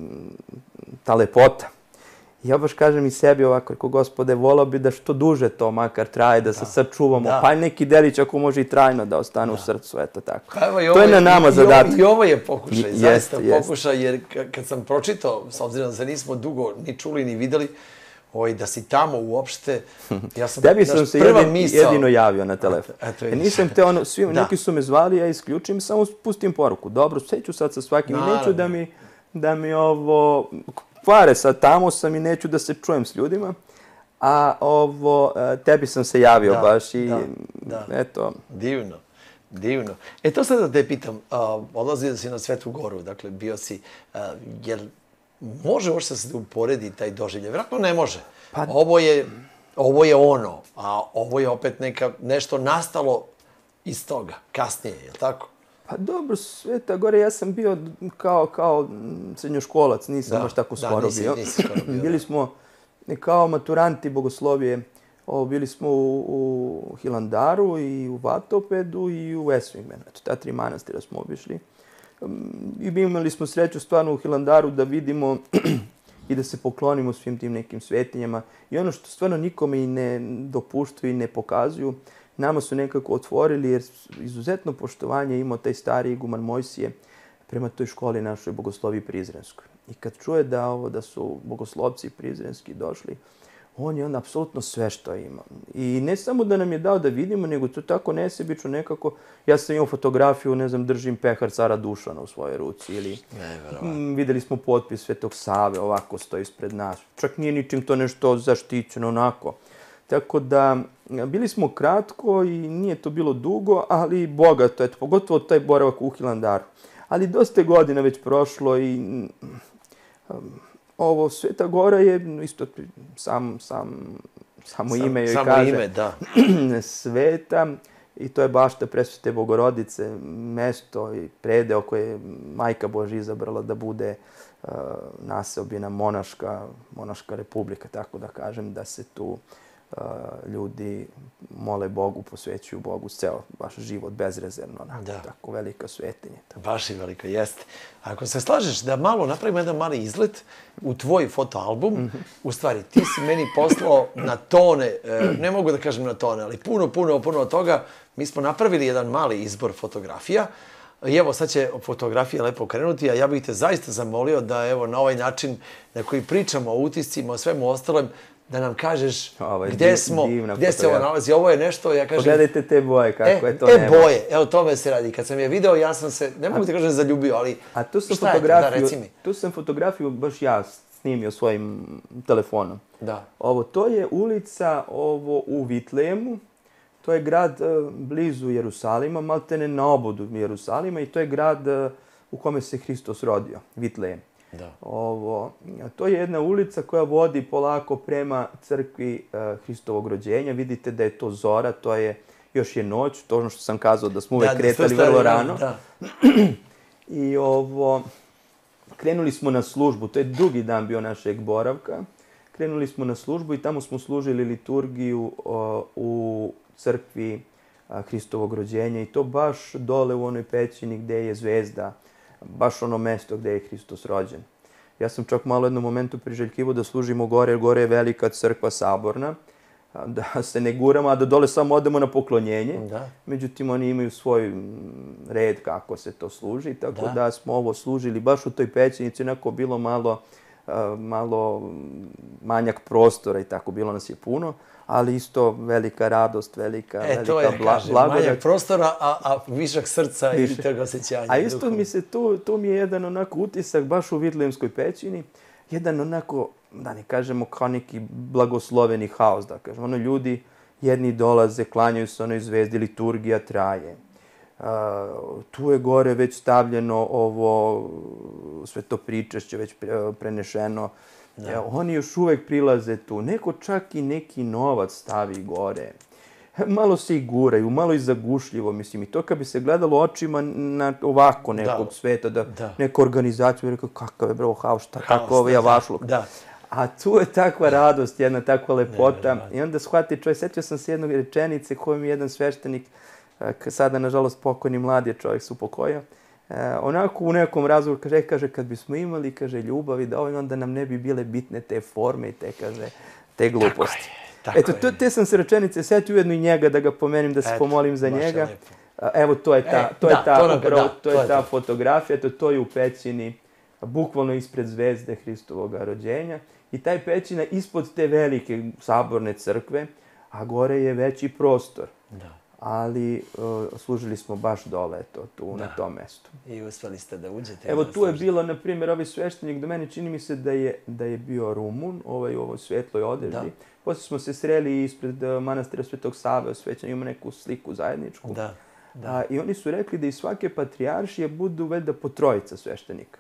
ta lepota. Ja baš kažem i sebi ovako, ako Gospode, volao bi da što duže to makar traje, da se da. sačuvamo, da. pa neki delić ako može i trajno da ostane da. u srcu, eto tako. Pa evo, to je na nama zadatak. I ovo je pokušaj, I, zaista jest, pokušaj, jer kad sam pročitao, s obzirom da se nismo dugo ni čuli ni videli, Oj, da si tamo uopšte, ja sam... Tebi sam se jedin, misao... jedino javio na telefon. Eto, eto, nisam te ono, svi, neki su me zvali, ja isključim, samo pustim poruku. Dobro, seću sad sa svakim i neću da mi, da mi ovo... Kvare sad, tamo sam i neću da se čujem s ljudima. A ovo, tebi sam se javio da, baš i da, da. eto... Divno, divno. E to sad da te pitam, uh, odlazio si na Svetu Goru, dakle bio si, uh, jel... Može uopšte da se uporedi taj doživljaj? Vjerojatno ne može. Pa... Ovo je, ovo je ono, a ovo je opet neka, nešto nastalo iz toga, kasnije, je li tako? Pa dobro, Sveta Gora, ja sam bio kao, kao srednjoškolac, nisam da, baš tako skoro da, nisi, bio. Nisi skoro bio. Bili smo kao maturanti bogoslovije, o, bili smo u, u Hilandaru i u Vatopedu i u Eswingmanu. Eto, ta tri manastira smo obišli. I imali smo sreću stvarno u Hilandaru da vidimo i da se poklonimo svim tim nekim svetinjama. I ono što stvarno nikome i ne dopuštaju i ne pokazuju, nama su nekako otvorili jer izuzetno poštovanje imao taj stari iguman Mojsije prema toj školi našoj bogosloviji Prizrenskoj. I kad čuje da, ovo, da su bogoslovci Prizrenski došli, on je onda apsolutno sve što ima. I ne samo da nam je dao da vidimo, nego to tako nesebično nekako. Ja sam imao fotografiju, ne znam, držim pehar cara Dušana u svojoj ruci. Ili m, videli smo potpis Svetog Save, ovako stoji ispred nas. Čak nije ničim to nešto zaštićeno, onako. Tako da, bili smo kratko i nije to bilo dugo, ali bogato, eto, pogotovo taj boravak u Hilandaru. Ali dosta godina već prošlo i... Um, Ovo, Sveta Gora je isto sam, sam, samo ime joj samo kaže. Ime, da. Sveta i to je bašta Presvete Bogorodice, mesto i predeo koje je Majka Božja izabrala da bude uh, naseobina monaška, monaška republika, tako da kažem, da se tu uh, ljudi mole Bogu, posvećuju Bogu ceo baš život bezrezervno, da. Tako velika svetinja. Baš i velika, jeste. Ako se slažeš da malo napravimo jedan mali izlet u tvoj fotoalbum, mm-hmm. u stvari ti si meni poslao na tone, ne mogu da kažem na tone, ali puno, puno, puno od toga, mi smo napravili jedan mali izbor fotografija. I evo, sad će fotografije lepo krenuti, a ja bih te zaista zamolio da evo na ovaj način na koji pričamo o utiscima, o svemu ostalom, da nam kažeš gde div, smo, gde se ovo nalazi. Ovo je nešto, ja kažem... Pogledajte te boje, kako e, je to e, nema. E, boje, evo tome se radi. Kad sam je video, ja sam se, ne mogu ti kažem zaljubio, ali a tu sam šta je to, da, reci mi? Tu sam fotografiju baš ja snimio svojim telefonom. Da. Ovo, to je ulica ovo u Vitlejemu. To je grad uh, blizu Jerusalima, maltene na obodu Jerusalima i to je grad uh, u kome se Hristos rodio, Vitlejem. Da. Ovo, to je jedna ulica koja vodi polako prema crkvi uh, Hristovog rođenja. Vidite da je to zora, to je još je noć, to ono što sam kazao da smo uvek da, kretali da, vrlo rano. Da. I ovo, krenuli smo na službu, to je drugi dan bio našeg boravka. Krenuli smo na službu i tamo smo služili liturgiju uh, u crkvi uh, Hristovog rođenja i to baš dole u onoj pećini gdje je zvezda, baš ono mesto gdje je Hristos rođen. Ja sam čak malo jednom momentu priželjkivo da služimo gore, jer gore je velika crkva saborna, da se ne guramo, a da dole samo odemo na poklonjenje. Da. Međutim, oni imaju svoj red kako se to služi, tako da, da smo ovo služili baš u toj pećinici, onako bilo malo, uh, malo manjak prostora i tako, bilo nas je puno, ali isto velika radost, velika, e, velika to je, bla, kažem, blagodat. manjak prostora, a, a višak srca Više. i tega osjećanja. A isto mi se tu, tu mi je jedan onako utisak baš u Vitlejemskoj pećini, jedan onako, da ne kažemo, kao neki blagosloveni haos, da kažemo. Ono, ljudi jedni dolaze, klanjaju se onoj zvezdi, liturgija traje. Uh, tu je gore već stavljeno ovo sveto pričešće, već prenešeno. Ja, oni još uvek prilaze tu. Neko čak i neki novac stavi gore. Malo se i guraju, malo i zagušljivo, mislim. I to kad bi se gledalo očima na ovako nekog da. sveta, da, da. neku organizaciju, rekao, kakav je bravo haos, šta tako ovaj javašluk. Da. A tu je takva radost, jedna takva lepota. Ne, I onda shvati čovjek, setio sam se jednog rečenice koju mi jedan sveštenik, sada nažalost pokojni mladi čovjek se upokojio, onako u nekom razgovoru kaže, kaže, kad bismo imali, kaže, ljubavi, da ovaj, onda nam ne bi bile bitne te forme i te, kaže, te gluposti. Tako Eto, to, te sam se rečenice setio ujedno i njega da ga pomenim, da se eto, pomolim za njega. Evo, to je ta, to e, je da, ta, to, upravo, da, to je ta fotografija, eto, to je u pećini, bukvalno ispred zvezde Hristovog rođenja. I taj pećina ispod te velike saborne crkve, a gore je veći prostor. Da. Ali uh, služili smo baš dole, to, tu, da. na tom mestu. I uspeli ste da uđete. Evo, da tu je bilo, na primjer, ovaj sveštenik, do mene čini mi se da je, da je bio Rumun, ovaj, u ovoj svetloj odeždi. Poslije smo se sreli ispred uh, manastira Svetog Save, osvećan, imamo neku sliku zajedničku. Da. Da. A, I oni su rekli da iz svake patrijaršije budu valjda po trojica sveštenika.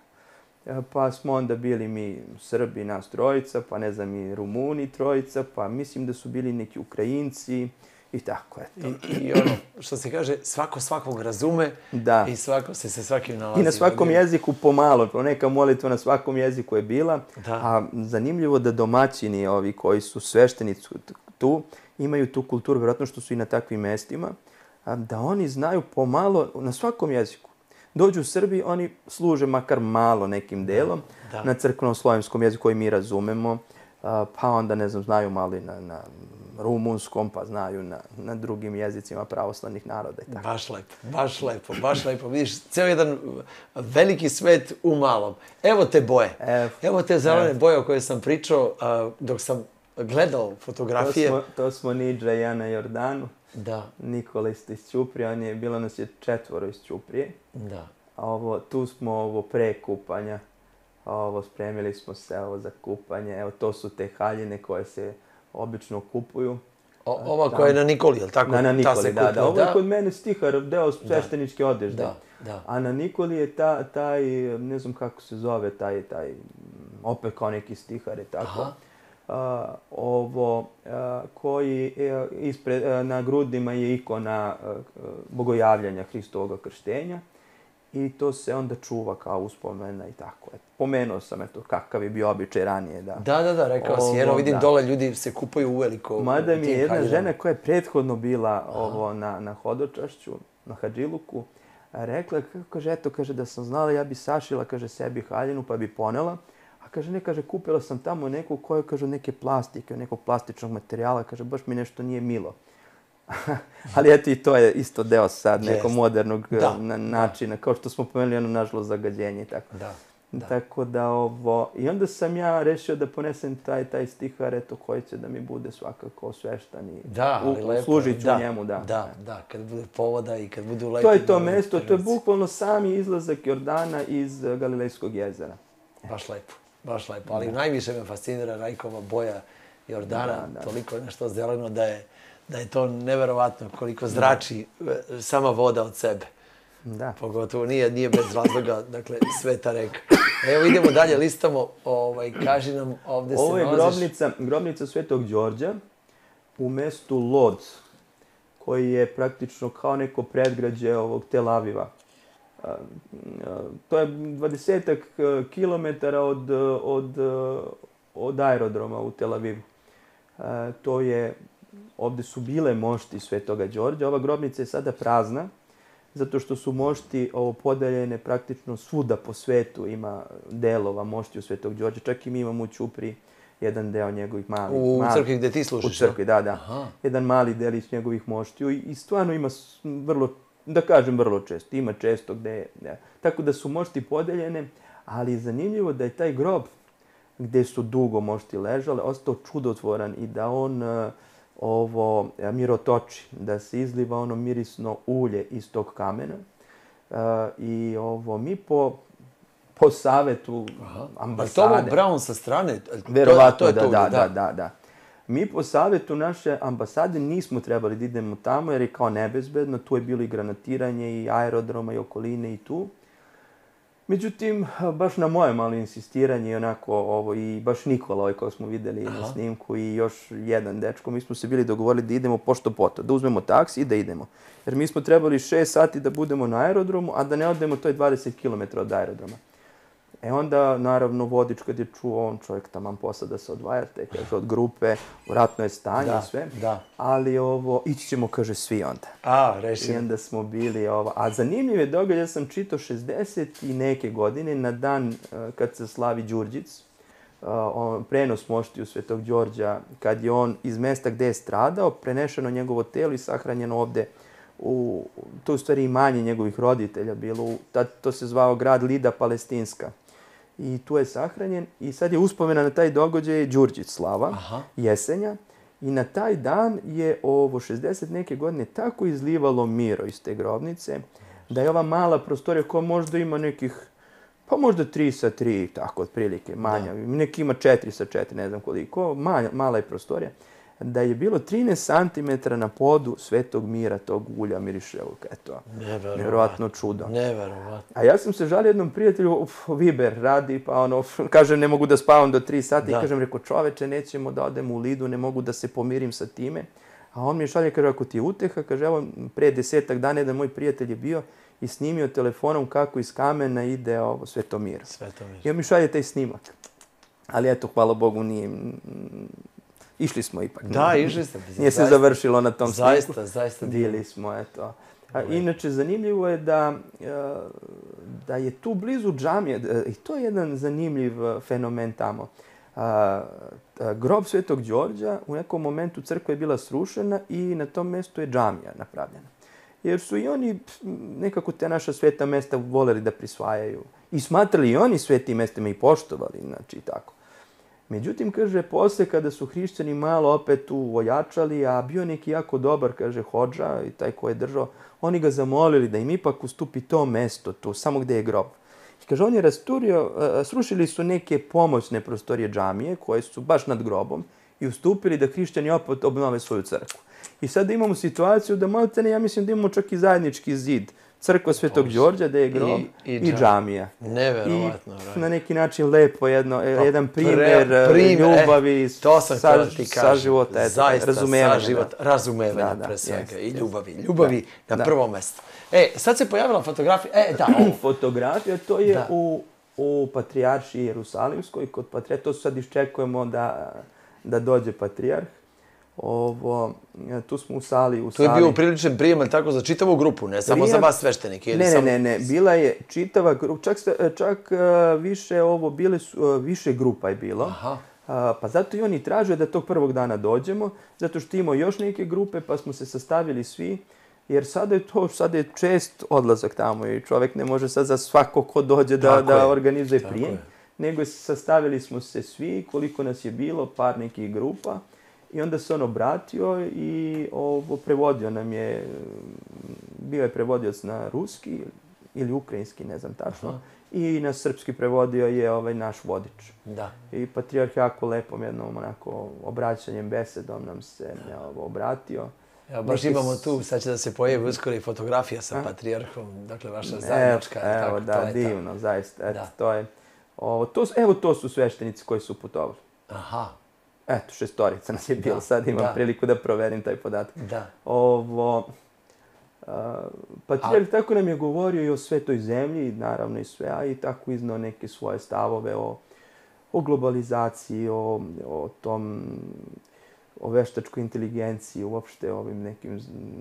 Pa smo onda bili mi Srbi, nas trojica, pa ne znam i Rumuni trojica, pa mislim da su bili neki Ukrajinci i tako, eto. I, i ono, što se kaže, svako svakog razume da. I svako se sa svakim nalazi. I na svakom jeziku pomalo, neka molitva na svakom jeziku je bila. Da. A zanimljivo da domaćini, ovi koji su sveštenici tu, imaju tu kulturu, vjerojatno što su i na takvim mestima, da oni znaju pomalo na svakom jeziku. Dođu u Srbiji, oni služe makar malo nekim delom da. Na crkveno-slovenskom jeziku koji mi razumemo, pa onda, ne znam, znaju malo i na, na rumunskom, pa znaju na, na drugim jezicima pravoslavnih naroda. I tako. Baš lepo, baš lepo, baš lepo. Vidiš, ceo jedan veliki svet u malom. Evo te boje. Evo, Evo te zelene evo. boje o koje sam pričao dok sam gledao fotografije. To smo, to smo Nidža i ja na Jordanu. Da. Nikola isto iz Ćuprije, on je, bilo nas je četvoro iz Ćuprije. Da. A ovo, tu smo ovo pre kupanja, ovo, spremili smo se ovo za kupanje. Evo, to su te haljine koje se obično kupuju. O, ova koja je na Nikoli, je li tako? Na, na Nikoli, ta da, da. Ovo je kod mene stihar, deo svešteničke odežde. Da, da. A na Nikoli je ta, taj, ne znam kako se zove, taj, taj, opet kao neki stihar je tako. Aha. Uh, ovo uh, koji uh, ispred, uh, na grudima je ikona uh, bogojavljanja Hristovog krštenja i to se onda čuva kao uspomena i tako. Et, pomenuo sam eto kakav je bio običaj ranije. Da, da, da, da rekao si, jer vidim da. Dole ljudi se kupaju uveliko. Mada mi je jedna haljinama. Žena koja je prethodno bila ovo, na, na hodočašću, na Hadžiluku, rekla, kaže, eto, kaže, da sam znala, ja bi sašila, kaže, sebi haljinu pa bi ponela. Kaže, ne, kaže, kupila sam tamo neku koja, kaže, neke plastike, nekog plastičnog materijala, kaže, baš mi nešto nije milo. Ali eto i to je isto deo sad nekog modernog da, na, načina, da. Kao što smo pomenuli, ono, nažalost, zagađenje i tako. Da, da. Tako da, ovo, i onda sam ja rešio da ponesem taj, taj stihar, eto, koji će da mi bude svakako sveštan i da, ali u, lepo, služit ću da, njemu, da. Da, da, kad bude povoda i kad budu lepi. To je to mesto, to je bukvalno sami izlazak Jordana iz Galilejskog jezera. Baš lepo. baš lepo. Ali najviše me fascinira Rajkova boja Jordana. Da, da. Toliko je nešto zeleno da je, da je to neverovatno koliko zrači e, sama voda od sebe. Da. Pogotovo nije, nije bez razloga, dakle, sveta reka. Evo idemo dalje, listamo, ovaj, kaži nam, ovde se Ovo je nalaziš. grobnica, grobnica Svetog Đorđa u mestu Lodz, koji je praktično kao neko predgrađe ovog Tel Aviva. A, a, to je dvadesetak kilometara od, od, od aerodroma u Tel Avivu. A, to je, ovde su bile mošti Svetoga Đorđa. Ova grobnica je sada prazna, zato što su mošti ovo podeljene praktično svuda po svetu. Ima delova moštiju Svetog Đorđa. Čak i mi imamo u Ćupri jedan deo njegovih malih. U mali, crkvi gde ti služiš? U crkvi, da, da. Aha. Jedan mali delić njegovih moštiju i, i stvarno ima s- vrlo, da kažem vrlo često, ima često gde je. Ne. Tako da su mošti podeljene, ali je zanimljivo da je taj grob gde su dugo mošti ležale ostao čudotvoran i da on uh, ovo e, mirotoči, da se izliva ono mirisno ulje iz tog kamena. Uh, I ovo mi po po savetu ambasade... Je to ovo Brown sa strane? Verovatno, to je da, to, da, da, da, da. Mi po savjetu naše ambasade nismo trebali da idemo tamo jer je kao nebezbedno. Tu je bilo i granatiranje i aerodroma i okoline i tu. Međutim, baš na moje malo insistiranje i onako ovo i baš Nikola ovaj koji smo videli Aha. na snimku i još jedan dečko, mi smo se bili dogovorili da idemo pošto poto, da uzmemo taksi i da idemo. Jer mi smo trebali šest sati da budemo na aerodromu, a da ne odemo, to je dvadeset kilometara od aerodroma. E onda, naravno, vodič kad je čuo, on čovjek taman posla da se odvajate, kaže, od grupe, u ratno je stanje da, i sve. Da. Ali ovo, ići ćemo, kaže, svi onda. A, rešimo. I onda smo bili ovo. A zanimljiv je događaj, ja sam čitao šezdeset i neke godine, na dan uh, kad se slavi Đurđic, uh, on, prenos moštiju Svetog Đorđa, kad je on iz mesta gde je stradao, prenešeno njegovo telo i sahranjeno ovde u, to u stvari imanje njegovih roditelja bilo, u, tad, to se zvao grad Lida Palestinska. I tu je sahranjen i sad je uspomena na taj događaj Đurđić slava, Aha. jesenja. I na taj dan je ovo šezdeset neke godine tako izlivalo miro iz te grobnice, da je ova mala prostorija koja možda ima nekih, pa možda tri sa tri, tako otprilike, manja. Da. Neki ima četiri sa četiri, ne znam koliko, manja, mala je prostorija. Da je bilo trinaest santimetara na podu svetog mira, tog ulja miriševog. Eto, nevjerovatno čudo. Neverovatno. A ja sam se žalio jednom prijatelju, uf, Viber radi, pa ono, kaže, ne mogu da spavam do tri sata. Da. I kažem, reko, čoveče, nećemo da odem u Lidu, ne mogu da se pomirim sa time. A on mi je šalje, kaže, ako ti je uteha, kaže, evo, pre desetak dana jedan moj prijatelj je bio i snimio telefonom kako iz kamena ide ovo Svetomir. Svetomir. I on mi šalje taj snimak. Ali eto, hvala Bogu, nije... Išli smo ipak. Da, išli ste. Nije se završilo na tom sniku. Zaista, zaista. Bili smo, eto. A, inače, zanimljivo je da, da je tu blizu džamije, i to je jedan zanimljiv fenomen tamo. A, grob Svetog Đorđa, u nekom momentu crkva je bila srušena i na tom mjestu je džamija napravljena. Jer su i oni nekako te naša sveta mesta voleli da prisvajaju. I smatrali i oni svetim mestima i poštovali, znači tako. Međutim, kaže, posle kada su hrišćani malo opet uvojačali, a bio neki jako dobar, kaže, hodža i taj ko je držao, oni ga zamolili da im ipak ustupi to mesto tu, samo gde je grob. I kaže, on je rasturio, srušili su neke pomoćne prostorije džamije koje su baš nad grobom i ustupili da hrišćani opet obnove svoju crkvu. I sad imamo situaciju da maltene, ja mislim da imamo čak i zajednički zid. Crkva Svetog Đorđa, da je grob i, i, i džamija. Neverovatno. I na neki način lepo, jedno, pa, jedan primjer pre, primjer, ljubavi, e, to sam sa, ti sa života, eto, zaista, razumevanja. Sa života, razumevanja, da, da, pre svega, jest, i ljubavi. Ljubavi da, na da. prvo mesto. E, sad se pojavila fotografija, e, da, ovo. Fotografija, to je da. u, u Patrijaršiji Jerusalimskoj, kod patrijarha, to sad iščekujemo da, da dođe patrijarh. Ovo, tu smo u sali, u tu je sali. bio priličan prijem, ali tako, za čitavu grupu, ne samo Prijem... za vas sveštenike. Ne, ne, samo... ne, ne, bila je čitava grupa, čak, čak uh, više ovo, bile su, uh, više grupa je bilo. Aha. Uh, pa zato i oni traže da tog prvog dana dođemo, zato što imamo još neke grupe, pa smo se sastavili svi, jer sada je to, sada je čest odlazak tamo i čovjek ne može sad za svako ko dođe da, da organizuje tako prijem. Je. Nego sastavili smo se svi, koliko nas je bilo, par nekih grupa. I onda se on obratio i ovo prevodio nam je, bio je prevodioc na ruski ili ukrajinski, ne znam tačno. Aha. I na srpski prevodio je ovaj naš vodič. Da. I patrijarh jako lepom jednom onako obraćanjem, besedom nam se obratio. Ja, baš Neki... imamo tu, sad će da se pojavi uskoro i fotografija sa patrijarhom, dakle vaša zajednička. Evo, evo tako, da, to je divno, ta... zaista. Eto, da. to je, ovo, to, evo to su sveštenici koji su putovali. Aha. Eto, šestorica nas je bilo, da, sad imam da. priliku da proverim taj podatak. Da. Ovo, a, patrijarh A... tako nam je govorio i o svetoj zemlji, naravno i sve, a i tako iznao neke svoje stavove o, o globalizaciji, o, o tom... o veštačkoj inteligenciji, uopšte ovim nekim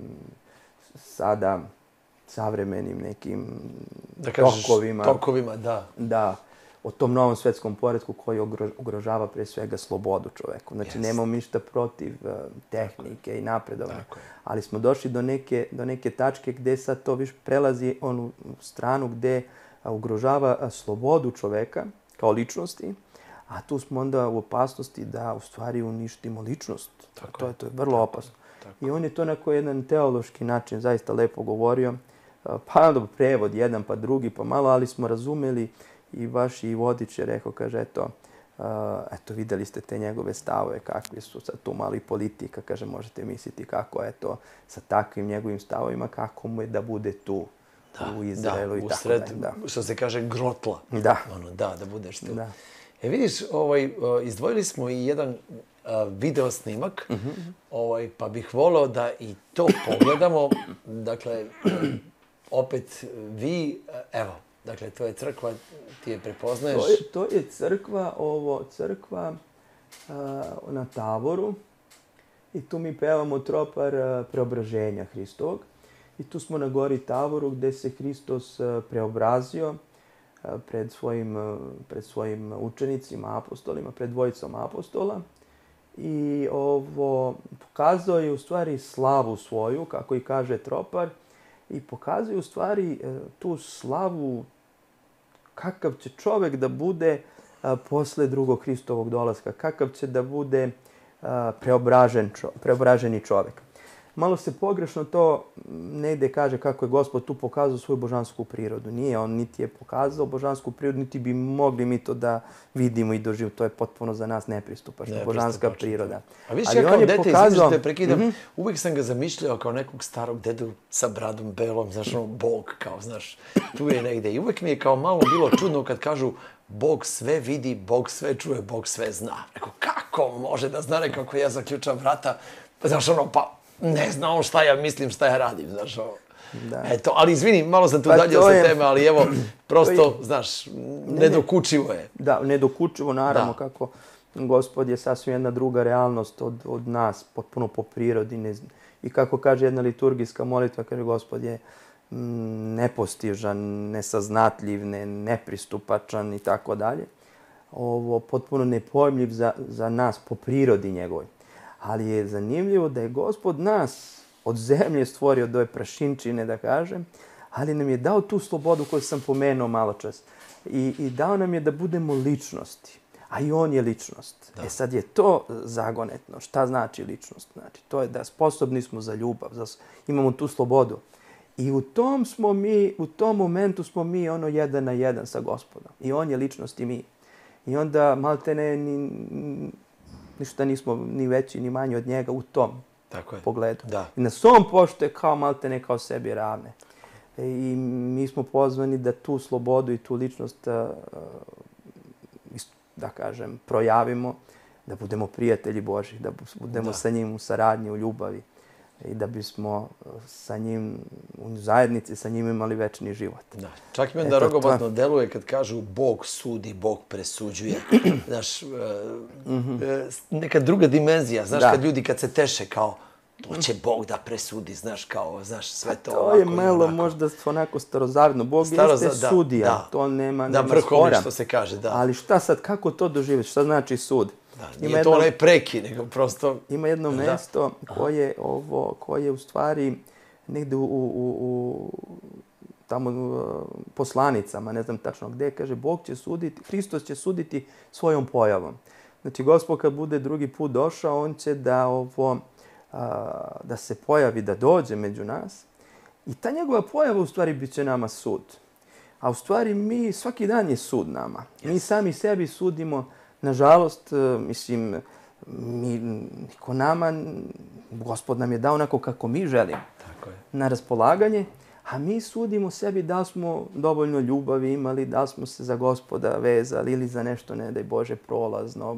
sada savremenim nekim da kažeš, tokovima. Tokovima, da. Da, o tom novom svetskom poretku koji ugrožava pre svega slobodu čoveku. Znači, yes. nemamo ništa protiv uh, tehnike i napredovanja. Ali smo došli do neke, do neke tačke gde sad to više prelazi onu stranu gde uh, ugrožava uh, slobodu čoveka kao ličnosti. A tu smo onda u opasnosti da u stvari uništimo ličnost. Tako to, je, to je vrlo tako, opasno. Tako. I on je to na koji jedan teološki način zaista lepo govorio. Pa onda prevod jedan pa drugi pa malo, ali smo razumeli i vaš i vodič je rekao, kaže, eto, uh, eto videli ste te njegove stavove, kakvi su sad tu mali politika, kaže, možete misliti kako je to sa takvim njegovim stavovima, kako mu je da bude tu. Da, u Izraelu da, i tako usred, da. Što se kaže, grotla. Da. Ono, da, da budeš tu. Da. E vidiš, ovaj, izdvojili smo i jedan uh, video snimak, mm-hmm. ovaj, pa bih voleo da i to pogledamo. Dakle, opet vi, evo, dakle, to je crkva, ti je prepoznaješ. To je, to je crkva, ovo, crkva uh, na Tavoru i tu mi pevamo tropar uh, preobraženja Hristovog. I tu smo na gori Tavoru gde se Hristos uh, preobrazio pred svojim, pred svojim učenicima, apostolima, pred dvojicom apostola. I ovo pokazao je u stvari slavu svoju, kako i kaže tropar, i pokazuje u stvari tu slavu kakav će čovjek da bude posle drugog Hristovog dolaska, kakav će da bude preobražen, preobraženi čovjek. Malo se pogrešno to negde kaže kako je Gospod tu pokazao svoju božansku prirodu. Nije on niti je pokazao božansku prirodu, niti bi mogli mi to da vidimo i doživimo. To je potpuno za nas nepristupačno, ne, božanska priroda. A vidiš, ja kao dete, pokazao... izviš da te prekidam, mm-hmm. uvijek sam ga zamišljao kao nekog starog dedu sa bradom belom, znaš, ono, Bog, kao, znaš, tu je negde. I uvijek mi je kao malo bilo čudno kad kažu Bog sve vidi, Bog sve čuje, Bog sve zna. Rekao, kako može da zna, rekao, ako ja zaključam vrata, pa znaš, ono, pa... ne znam šta ja mislim, šta ja radim, znaš, ovo. Da. Eto, ali izvini, malo sam tu pa dalje sa teme, ali evo, prosto, je... znaš, nedokučivo je. Da, nedokučivo, naravno, da. Kako Gospod je sasvim jedna druga realnost od, od nas, potpuno po prirodi. Ne znam. I kako kaže jedna liturgijska molitva, kaže Gospod je mm, nepostižan, nesaznatljiv, ne, nepristupačan i tako dalje. Ovo, potpuno nepojmljiv za, za nas po prirodi njegovoj. Ali je zanimljivo da je Gospod nas od zemlje stvorio od ove prašinčine, da kažem, ali nam je dao tu slobodu koju sam pomenuo malo čas. I, i dao nam je da budemo ličnosti. A i on je ličnost. Da. E sad je to zagonetno. Šta znači ličnost? Znači, to je da sposobni smo za ljubav, za, imamo tu slobodu. I u tom smo mi, u tom momentu smo mi ono jedan na jedan sa Gospodom. I on je ličnost i mi. I onda malte ne... Ni, ništa nismo ni veći ni manji od njega u tom Tako je. pogledu. Da. I nas on poštuje kao malte ne kao sebi ravne. I mi smo pozvani da tu slobodu i tu ličnost, da kažem, projavimo, da budemo prijatelji Božji, da budemo da. sa njim u saradnji, u ljubavi i da bismo sa njim u zajednici sa njim imali večni život. Da. Čak mi onda rogobatno to... deluje kad kažu Bog sudi, Bog presuđuje. Znaš, mm-hmm. neka druga dimenzija. Znaš, da. kad ljudi kad se teše kao to će Bog da presudi, znaš, kao, znaš, sve to, to ovako. To je malo možda onako starozavno. Bog Staroza, jeste sudija, da, to nema, da, nema spora. Što se kaže, da. Ali šta sad, kako to doživjeti? Šta znači sud? Da, nije ima to jedno, onaj preki, nego prosto... Ima jedno da. mesto koje, ovo, koje u stvari negde u, u, u tamo u poslanicama, ne znam tačno gde, kaže Bog će suditi, Hristos će suditi svojom pojavom. Znači, Gospod kad bude drugi put došao, on će da ovo... da se pojavi, da dođe među nas. I ta njegova pojava u stvari bit će nama sud. A u stvari mi, svaki dan je sud nama. Yes. Mi sami sebi sudimo, nažalost, mislim, mi, niko nama, Gospod nam je dao onako kako mi želimo. Tako je. Na raspolaganje, a mi sudimo sebi da smo dovoljno ljubavi imali, da smo se za Gospoda vezali ili za nešto, ne daj Bože, prolazno,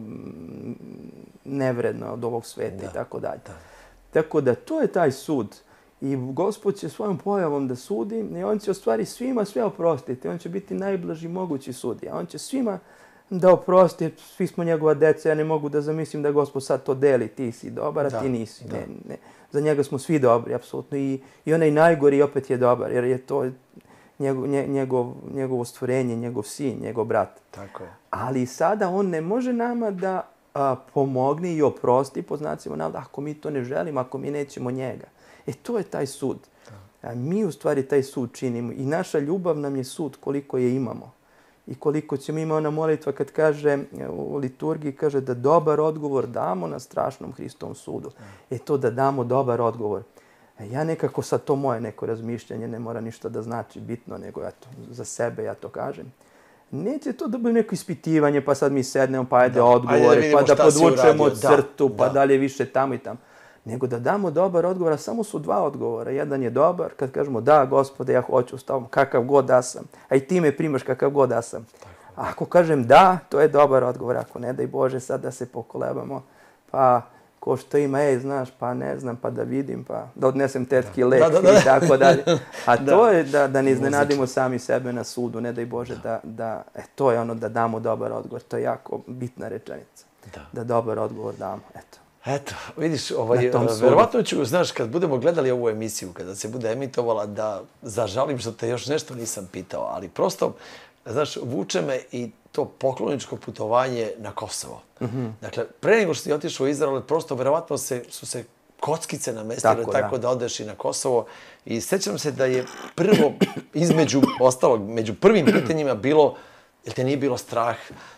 nevredno od ovog sveta i tako dalje. Tako da to je taj sud. I Gospod će svojom pojavom da sudi i on će u stvari svima sve oprostiti. On će biti najblaži mogući sudija. On će svima da oprosti, svi smo njegova deca, ja ne mogu da zamislim da Gospod sad to deli, ti si dobar, a ti nisi. Ne, ne. Za njega smo svi dobri, apsolutno. I, i onaj najgori opet je dobar, jer je to njegov, njegov, njegovo stvorenje, njegov sin, njegov brat. Tako je. Ali sada on ne može nama da a, pomogne i oprosti, po znacima navoda, ako mi to ne želimo, ako mi nećemo njega. E, to je taj sud. A mi u stvari taj sud činimo. I naša ljubav nam je sud koliko je imamo. I koliko ćemo, ima ona molitva kad kaže u liturgiji, kaže da dobar odgovor damo na strašnom Hristovom sudu. E to da damo dobar odgovor. Ja nekako sad to moje neko razmišljanje, ne mora ništa da znači bitno, nego eto, za sebe ja to kažem. Neće to da bude neko ispitivanje, pa sad mi sednemo, pa ajde odgovore, pa da podvučemo crtu, pa dalje više tamo i tamo. Nego da damo dobar odgovor, a samo su dva odgovora. Jedan je dobar, kad kažemo da, Gospode, ja hoću s tobom, kakav god da sam. A i ti me primaš kakav god da sam. A ako kažem da, to je dobar odgovor. Ako ne, daj Bože, sad da se pokolebamo, pa ko što ima, ej, znaš, pa ne znam, pa da vidim, pa da odnesem tetki lek da, da, da. I tako dalje. A to da. je da, da ne iznenadimo sami sebe na sudu, ne daj Bože, da, da e, to je ono da damo dobar odgovor. To je jako bitna rečenica. Da, da dobar odgovor damo, eto. Eto, vidiš, ovaj, verovatno ću, znaš, kad budemo gledali ovu emisiju, kada se bude emitovala, da zažalim što te još nešto nisam pitao, ali prosto, znaš, vuče me i to pokloničko putovanje na Kosovo. Mm-hmm. Dakle, pre nego što si otišao u Izrael, prosto, verovatno se, su se kockice namestile tako, tako da. da odeš i na Kosovo. I sjećam se da je prvo, između ostalog, među prvim pitanjima bilo, jel te nije bilo strah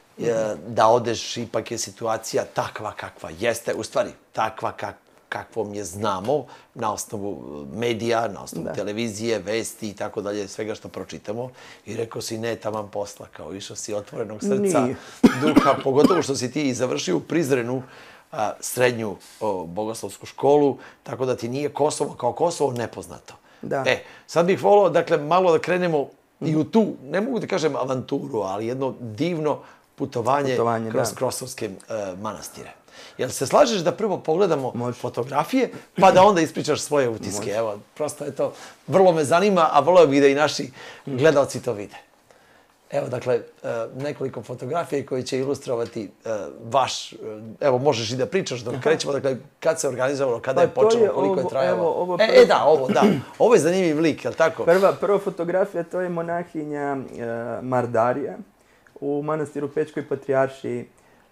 da odeš, ipak je situacija takva kakva jeste, u stvari takva kak, kakvom je znamo na osnovu medija, na osnovu da. televizije, vesti i tako dalje, svega što pročitamo. I rekao si ne, taman posla, kao išao si otvorenog srca, Ni. duha, pogotovo što si ti i završio u Prizrenu a, srednju o, bogoslovsku školu, tako da ti nije Kosovo kao Kosovo nepoznato. Da. E, sad bih volao, dakle, malo da krenemo mm. i u tu, ne mogu da kažem avanturu, ali jedno divno putovanje, putovanje kroz da. Kosovske uh, manastire. Jel se slažeš da prvo pogledamo Može. fotografije, pa da onda ispričaš svoje utiske? Može. Evo, prosto je to, vrlo me zanima, a voleo bih da i naši gledalci to vide. Evo, dakle, uh, nekoliko fotografija koje će ilustrovati uh, vaš, uh, evo, možeš i da pričaš dok krećemo, dakle, kad se organizovalo, kada pa je počelo, je koliko ovo, je trajalo. Evo, ovo prv... e, e, da, ovo, da. Ovo je zanimljiv lik, je li tako? Prva, prva fotografija, to je monahinja uh, Mardarija u manastiru Pećkoj Patrijaršiji.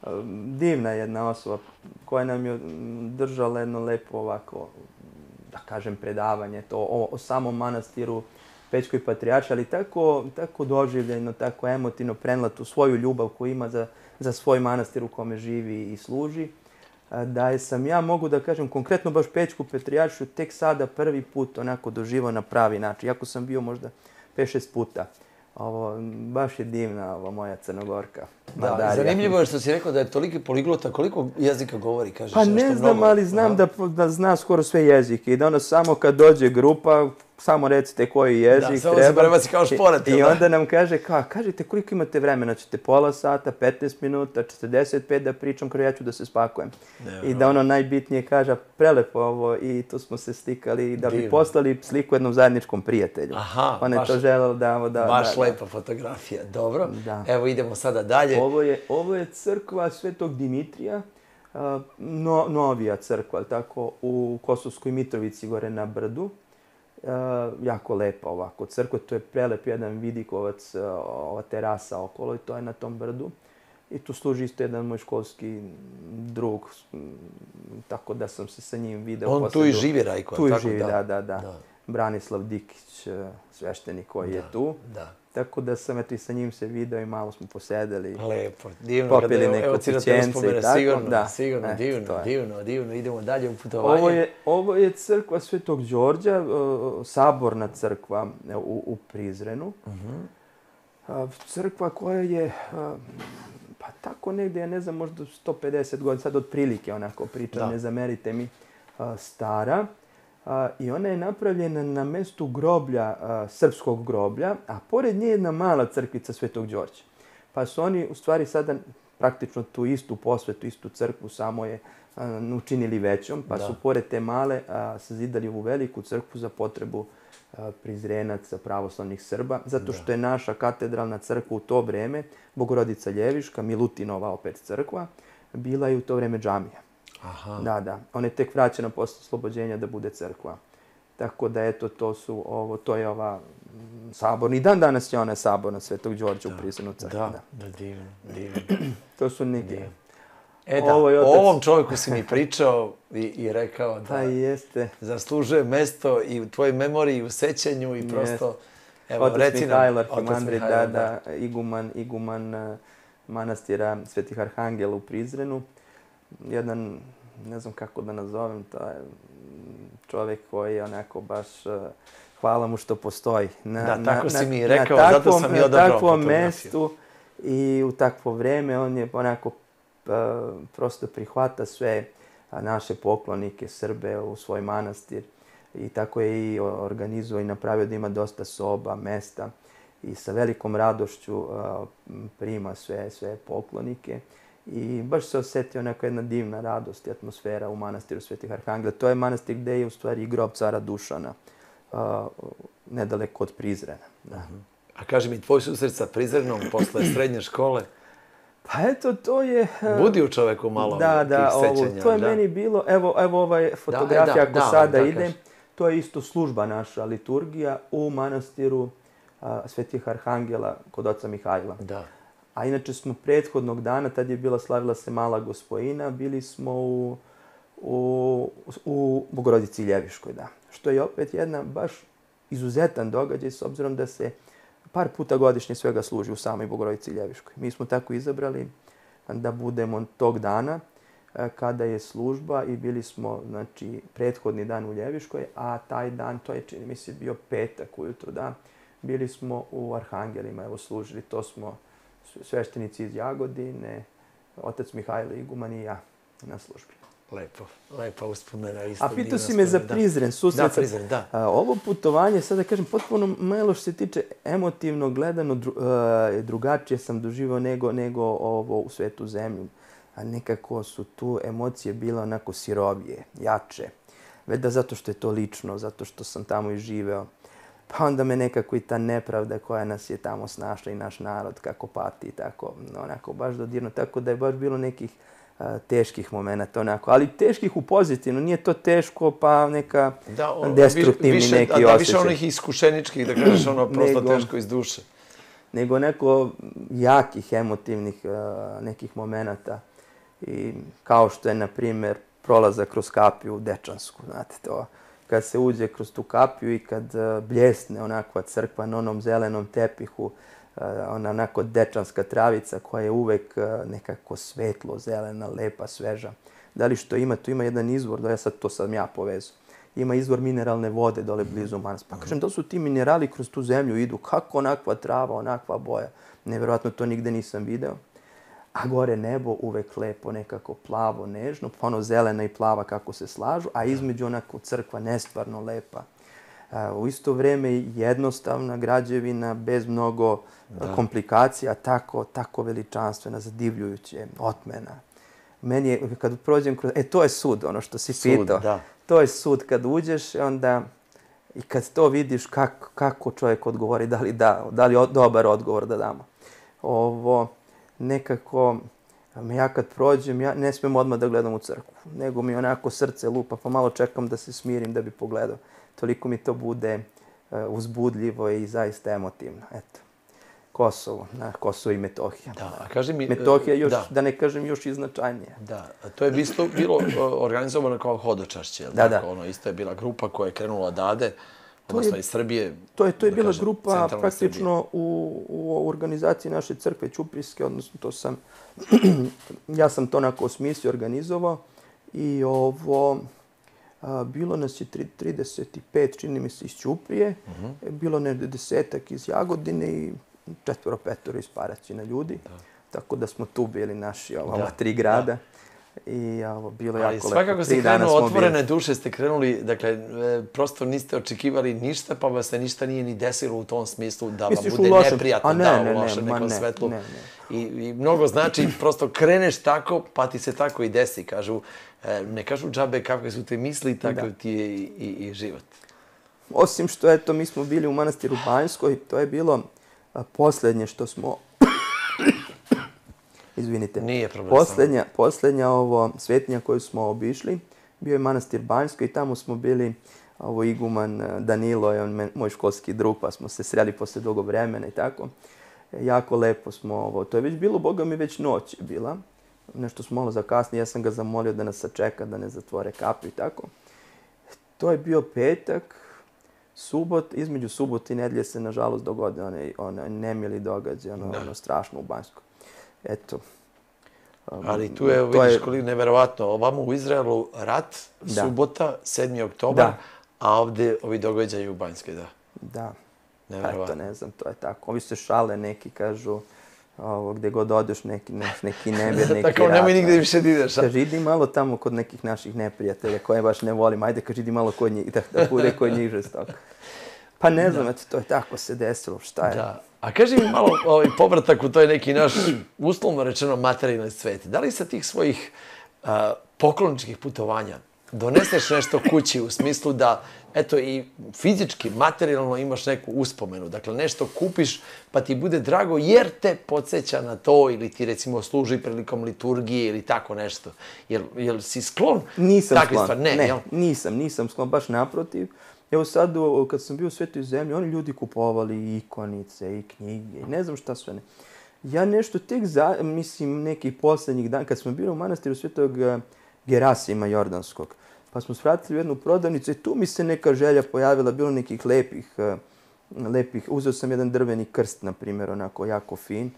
Divna jedna osoba koja nam je držala jedno lepo ovako, da kažem, predavanje to o, o samom manastiru Pećkoj Patrijaršiji, ali tako, tako doživljeno, tako emotivno prenela tu svoju ljubav koju ima za, za svoj manastir u kome živi i služi. Da je sam ja, mogu da kažem, konkretno baš Pećku Patrijaršiju tek sada prvi put onako doživao na pravi način, iako sam bio možda pet šest puta. Ovo, baš je divna ova moja Crnogorka. Da, Madarija. Zanimljivo je što si rekao da je toliki poliglota, koliko jezika govori, kažeš pa ne znam, mnogo. Ali znam da, da zna skoro sve jezike i da ono samo kad dođe grupa, samo recite koji jezik da, samo treba. Se prebaci kao šporet. I, i onda nam kaže, ka, kažite koliko imate vremena, ćete pola sata, petnaest minuta, četrdeset pet da pričam, kada ja ću da se spakujem. Ne, I da ono najbitnije kaže, prelepo ovo i tu smo se slikali da bi Divno. poslali sliku jednom zajedničkom prijatelju. Aha, on je baš, to želeo da... da baš da, lepa fotografija, dobro. Da. Evo idemo sada dalje. Ovo je, ovo je crkva Svetog Dimitrija, no, novija crkva, tako, u Kosovskoj Mitrovici gore na brdu. Uh, jako lepa ovako crkva, to je prelep jedan vidikovac, uh, ova terasa okolo i to je na tom brdu. I tu služi isto jedan moj školski drug, tako da sam se sa njim video. On tu i živi, Rajko, tu tako? Tu i živi, da, da, da. da. Branislav Dikić, sveštenik koji da, je tu. Da. Tako da sam eto i sa njim se video i malo smo posedeli. Lepo, divno. Popili neko pićence i tako. Sigurno, da. sigurno, et, divno, divno, divno. Idemo dalje u putovanje. Ovo je, ovo je crkva Svetog Đorđa, uh, saborna crkva u, u Prizrenu. Uh-huh. Crkva koja je, pa tako negdje, ja ne znam, možda sto pedeset godina, sad otprilike onako pričam, ne zamerite mi, stara. I ona je napravljena na mjestu groblja, srpskog groblja, a pored nje je jedna mala crkvica Svetog Đorđa. Pa su oni u stvari sada praktično tu istu posvetu, istu crkvu, samo je učinili većom, pa su pored te male sazidali ovu veliku crkvu za potrebu Prizrenaca, pravoslavnih Srba, zato što je naša katedralna crkva u to vreme, Bogorodica Ljeviška, Milutinova opet crkva, bila je u to vreme džamija. Aha. Da, da. Ona je tek vraćena posle oslobođenja da bude crkva. Tako da, eto, to su, ovo, to je ova sabor. I dan danas je ona saborna Svetog Đorđa u Prizrenu crkvi. Da, da, divno, divno. To su neke... E da, o ovom čovjeku si mi pričao i, i rekao da pa jeste. Zaslužuje mesto i u tvojoj memoriji, u sećanju i prosto... Evo, otac reci Mihajlo, nam, Arhimandrit, da, da, iguman, iguman uh, manastira Svetih Arhangela u Prizrenu. Jedan, ne znam kako da nazovem, to je čovjek koji je onako baš, uh, hvala mu što postoji. Na, da, tako na, si mi na, rekao, na takvom, zato sam i odabrao na takvom fotografiju. mestu i u takvo vreme on je onako uh, prosto prihvata sve naše poklonike, Srbe u svoj manastir. I tako je i organizuo i napravio da ima dosta soba, mesta i sa velikom radošću uh, prima sve, sve poklonike. I baš se osjetio neka jedna divna radost i atmosfera u manastiru Svetih Arhangela. To je manastir gdje je u stvari i grob cara Dušana, uh, nedaleko od Prizrena. Da. A kaži mi, tvoj susret sa Prizrenom posle srednje škole? Pa eto, to je... Uh, Budi u čoveku malo da, da, tih sećanja. Ovo, to je da. meni bilo, evo, evo ova fotografija, da, ako da, sada da, ide, kaži. to je isto služba naša, liturgija u manastiru a, Svetih Arhangela kod oca Mihajla. Da. A inače smo prethodnog dana, tad je bila, slavila se Mala Gospojina, bili smo u, u, u Bogorodici Ljeviškoj, da. Što je opet jedna baš izuzetan događaj, s obzirom da se par puta godišnje svega služi u samoj Bogorodici Ljeviškoj. Mi smo tako izabrali da budemo tog dana kada je služba i bili smo, znači, prethodni dan u Ljeviškoj, a taj dan, to je, čini mi se, bio petak ujutro, da, bili smo u Arhangelima, evo, služili, to smo sveštenici iz Jagodine, otac Mihajlo Iguman i ja na službi. Lepo, lepa uspomena. Isto a pitao si me za Prizren, susret. Da, Prizren, da. A, ovo putovanje, sada da kažem, potpuno malo što se tiče emotivno gledano, dru, uh, drugačije sam doživao nego, nego ovo u Svetu zemlju. A nekako su tu emocije bile onako sirovije, jače. Veda zato što je to lično, zato što sam tamo i živeo. Pa onda me nekako i ta nepravda koja nas je tamo snašla i naš narod, kako pati, tako, onako, baš dodirno. Tako da je baš bilo nekih uh, teških momenata, onako. Ali teških u pozitivno, nije to teško, pa neka da, on, destruktivni više, neki osjećaj. Da, osjećaj. više onih iskušeničkih, da kažeš ono, prosto nego, teško iz duše. Nego neko jakih, emotivnih uh, nekih momenata. I kao što je, na primjer, prolazak kroz kapiju u Dečansku, znate to. Kad se uđe kroz tu kapiju i kad uh, bljesne onakva crkva na onom zelenom tepihu, uh, ona onako dečanska travica koja je uvek uh, nekako svetlo, zelena, lepa, sveža. Da li što ima? Tu ima jedan izvor, da ja sad to sam ja povezao. Ima izvor mineralne vode dole blizu manastira. Pa kažem, da su ti minerali kroz tu zemlju idu? Kako onakva trava, onakva boja? Nevjerojatno to nigde nisam video. A gore nebo uvek lepo, nekako plavo, nežno, pa ono zelena i plava kako se slažu, a između onako crkva nestvarno lepa. U isto vrijeme jednostavna građevina, bez mnogo da. komplikacija, tako, tako veličanstvena, zadivljujuće, otmena. Meni je, kad prođem kroz... E, to je sud, ono što si sud, pitao. Da. To je sud kad uđeš, onda... I kad to vidiš kako, kako čovjek odgovori, da li, da, da li od, dobar odgovor da damo. Ovo... nekako, ja kad prođem, ja ne smijem odmah da gledam u crkvu, nego mi onako srce lupa, pa malo čekam da se smirim da bi pogledao. Toliko mi to bude uh, uzbudljivo i zaista emotivno. Eto, Kosovo, na Kosovo i Metohija. Da, a kaži mi... Metohija još, da. da ne kažem, još i značajnije. Da, a to je bilo, bilo organizovano kao hodočašće, jel da, tako? Da. Ono, isto je bila grupa koja je krenula odade, odnosno iz Srbije. To je, to je bila kažem, grupa praktično u, u organizaciji naše crkve Ćuprijske, odnosno to sam, ja sam to onako osmislio, organizovao i ovo, a, bilo nas je trideset pet, čini mi se, iz Ćuprije, uh-huh. bilo ne desetak iz Jagodine i četvoro, petoro iz Paraćina ljudi. Da. Tako da smo tu bili naši ova da. tri grada. Da. I ovo, bilo jako lepo. Svakako ste krenuo, otvorene duše ste krenuli, dakle, prosto niste očekivali ništa, pa vas se ništa nije ni desilo u tom smislu da vam bude neprijatno, da, u lošem nekom svetlu. I, I mnogo znači, prosto kreneš tako, pa ti se tako i desi, kažu. Ne kažu džabe kakve su te misli, takav ti je i, i, i život. Osim što, eto, mi smo bili u manastiru Banjskoj, to je bilo a, posljednje što smo... Izvinite. Nije problem. Posljednja, posljednja ovo svetinja koju smo obišli bio je manastir Banjsko i tamo smo bili ovo iguman Danilo, je on moj školski drug, pa smo se sreli posle dugo vremena i tako. Jako lepo smo ovo, to je već bilo, Boga mi već noć je bila. Nešto smo malo zakasnili, ja sam ga zamolio da nas sačeka, da ne zatvore kapu i tako. To je bio petak, subot, između subot i nedelje se nažalost dogode onaj onaj nemili događaj, ono, ono strašno u Banjskoj. Eto. Um, Ali tu je, vidiš je... koliko neverovatno, ovamo u Izraelu rat, da. Subota, sedmi oktobar, da. A ovdje ovi događaju u Banjskoj, da. Da. Neverovatno. Eto, ne znam, to je tako. Ovi se šale, neki kažu, ovo, gdje god odeš, neki, neki nemir, neki tako, rat. Tako, nemoj nigdje više da ideš. Kaži, idi malo tamo kod nekih naših neprijatelja koje baš ne volim. Ajde, kaži, idi malo kod njih, da, da bude kod njih žestoko. Pa ne znam, eto, to je tako se desilo, šta je. Da. A kaži mi malo ovaj povratak u toj neki naš, uslovno rečeno, materijalni svet. Da li sa tih svojih uh, pokloničkih putovanja doneseš nešto kući u smislu da, eto, i fizički, materijalno imaš neku uspomenu. Dakle, nešto kupiš pa ti bude drago jer te podsjeća na to ili ti, recimo, služi prilikom liturgije ili tako nešto. Jel, jel si sklon? Nisam takve sklon. Stvari? Ne, ne jel? nisam, nisam sklon, baš naprotiv. Evo sad, kad sam bio u Svetoj zemlji, oni ljudi kupovali i ikonice, i knjige, i ne znam šta sve ne. Ja nešto tek, za, mislim, nekih posljednjih dana, kad smo bili u manastiru Svetog Gerasima Jordanskog, pa smo svratili u jednu prodavnicu i tu mi se neka želja pojavila, bilo nekih lepih, lepih, uzeo sam jedan drveni krst, na primjer, onako jako fin,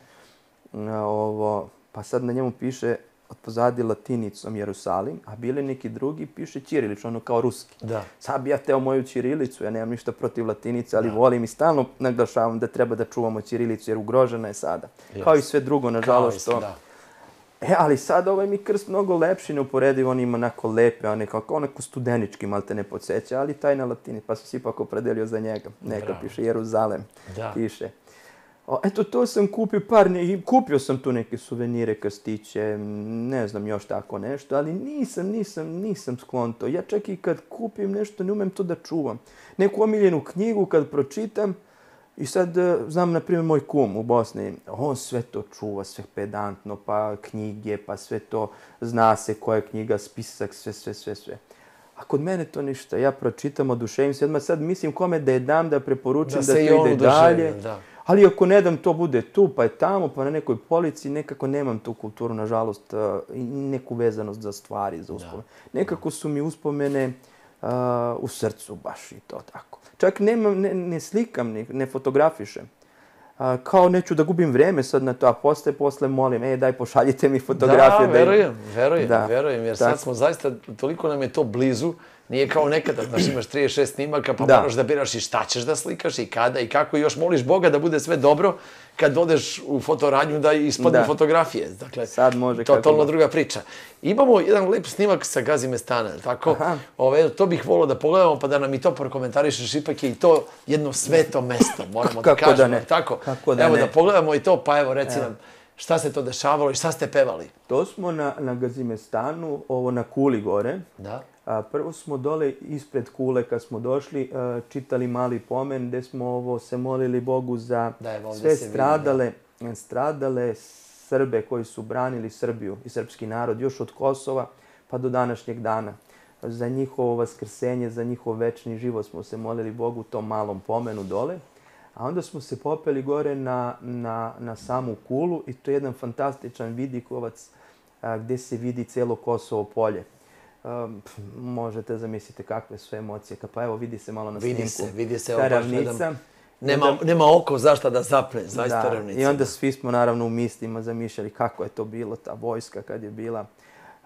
ovo, pa sad na njemu piše od pozadi latinicom Jerusalim, a bili neki drugi piše ćirilično, ono kao ruski. Da. Sad bi ja teo moju ćirilicu, ja nemam ništa protiv latinice, ali da. Volim i stalno naglašavam da treba da čuvamo ćirilicu jer ugrožena je sada. Yes. Kao i sve drugo, nažalost. Što... Da. E, ali sad ovaj mi krst mnogo lepši, neuporedivo, on ima onako lepe, on je kao onako studenički, malo te ne podsjeća, ali taj na latini, pa sam se ipak opredelio za njega. Neka Bravo. Piše Jeruzalem, da. Piše. O, eto, to sam kupio par, ne, kupio sam tu neke suvenire, krstiće, ne znam još tako nešto, ali nisam, nisam, nisam sklon to. Ja čak i kad kupim nešto, ne umem to da čuvam. Neku omiljenu knjigu kad pročitam, i sad znam, na primjer, moj kum u Bosni, on sve to čuva, sve pedantno, pa knjige, pa sve to, zna se koja je knjiga, spisak, sve, sve, sve, sve. A kod mene to ništa, ja pročitam, oduševim se, odmah sad mislim kome da je dam, da preporučim da, da to ide dalje. Da. Ali ako ne dam, to bude tu, pa je tamo, pa na nekoj polici, nekako nemam tu kulturu, nažalost, i neku vezanost za stvari, za uspomene. Nekako su mi uspomene uh, u srcu baš i to tako. Čak nemam, ne, ne slikam, ne, ne fotografišem. Uh, kao neću da gubim vreme sad na to, a posle, posle molim, e, daj pošaljite mi fotografije. Da, verujem, verujem, da. verujem, jer tako. Sad smo zaista, toliko nam je to blizu, nije kao nekada, znaš, imaš trideset šest snimaka, pa da. Moraš da biraš i šta ćeš da slikaš i kada i kako i još moliš Boga da bude sve dobro kad odeš u fotoradnju da ispadnu fotografije. Dakle, sad može totalno druga priča. Imamo jedan lep snimak sa Gazimestana, tako? Ove, to bih volio da pogledamo pa da nam i to prokomentarišeš, ipak je i to jedno sveto mesto, moramo da kažemo. Da ne. Tako? Kako da evo ne. Da pogledamo i to, pa evo reci nam šta se to dešavalo i šta ste pevali. To smo na, na Gazimestanu, ovo na Kuli gore. Da. A, prvo smo dole ispred Kule kad smo došli a, čitali mali pomen gdje smo ovo se molili Bogu za sve stradale, vidi, stradale Srbe koji su branili Srbiju i srpski narod još od Kosova pa do današnjeg dana. Za njihovo vaskrsenje, za njihov večni život smo se molili Bogu u tom malom pomenu dole. A onda smo se popeli gore na, na, na samu Kulu i to je jedan fantastičan vidikovac a, gdje se vidi cijelo Kosovo polje. Um, možete zamisliti kakve su emocije. Pa evo, vidi se malo na snimku. Vidi se, vidi se. Ta ravnica. Nema, onda, nema oko zašto da zapne, zaista da, ravnica. I onda svi smo naravno u mislima zamišljali kako je to bilo, ta vojska kad je bila.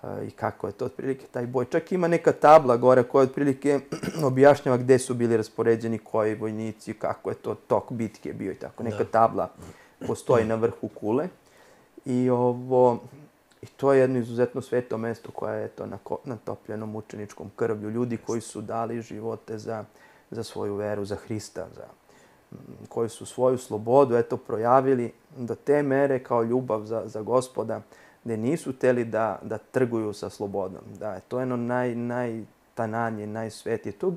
i kako je to otprilike taj boj. Čak ima neka tabla gore koja otprilike objašnjava gde su bili raspoređeni koji vojnici, kako je to tok bitke bio i tako. Neka tabla postoji na vrhu kule. I, ovo, i to je jedno izuzetno sveto mesto koje je to natopljeno mučeničkom krvlju. Ljudi koji su dali živote za, za svoju veru, za Hrista, za, koji su svoju slobodu eto, projavili do te mere kao ljubav za, za Gospoda, gde nisu teli da, da trguju sa slobodom. Da, to je ono naj, najtananje, najsvetije. To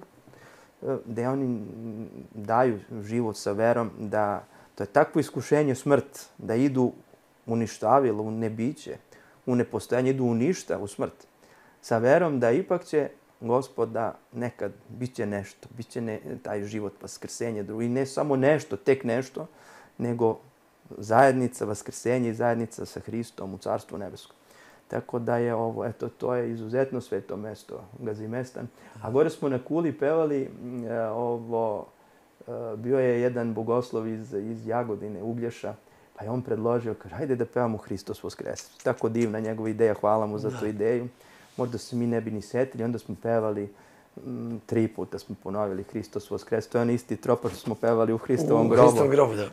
gde oni daju život sa verom, da to je takvo iskušenje smrt, da idu uništavilo, u nebiće, u nepostojanje, idu u ništa, u smrt. Sa verom da ipak će Gospoda nekad, bit će nešto, bit će ne, taj život, vaskrsenje drugo. I ne samo nešto, tek nešto, nego zajednica, vaskrsenje i zajednica sa Hristom u Carstvu nebeskom. Tako da je ovo, eto, to je izuzetno sveto mesto, Gazimestan. A gore smo na kuli pevali, ovo, bio je jedan bogoslov iz, iz Jagodine, Uglješa, pa je on predložio, kaže, hajde da pevamo Hristos Voskres. Tako divna njegova ideja, hvala mu za tu ideju. Možda se mi ne bi ni setili, onda smo pevali, m, tri puta smo ponovili Hristos Voskres. To je on isti tropar što smo pevali u Hristovom grobu. U Hristovom grobu, da.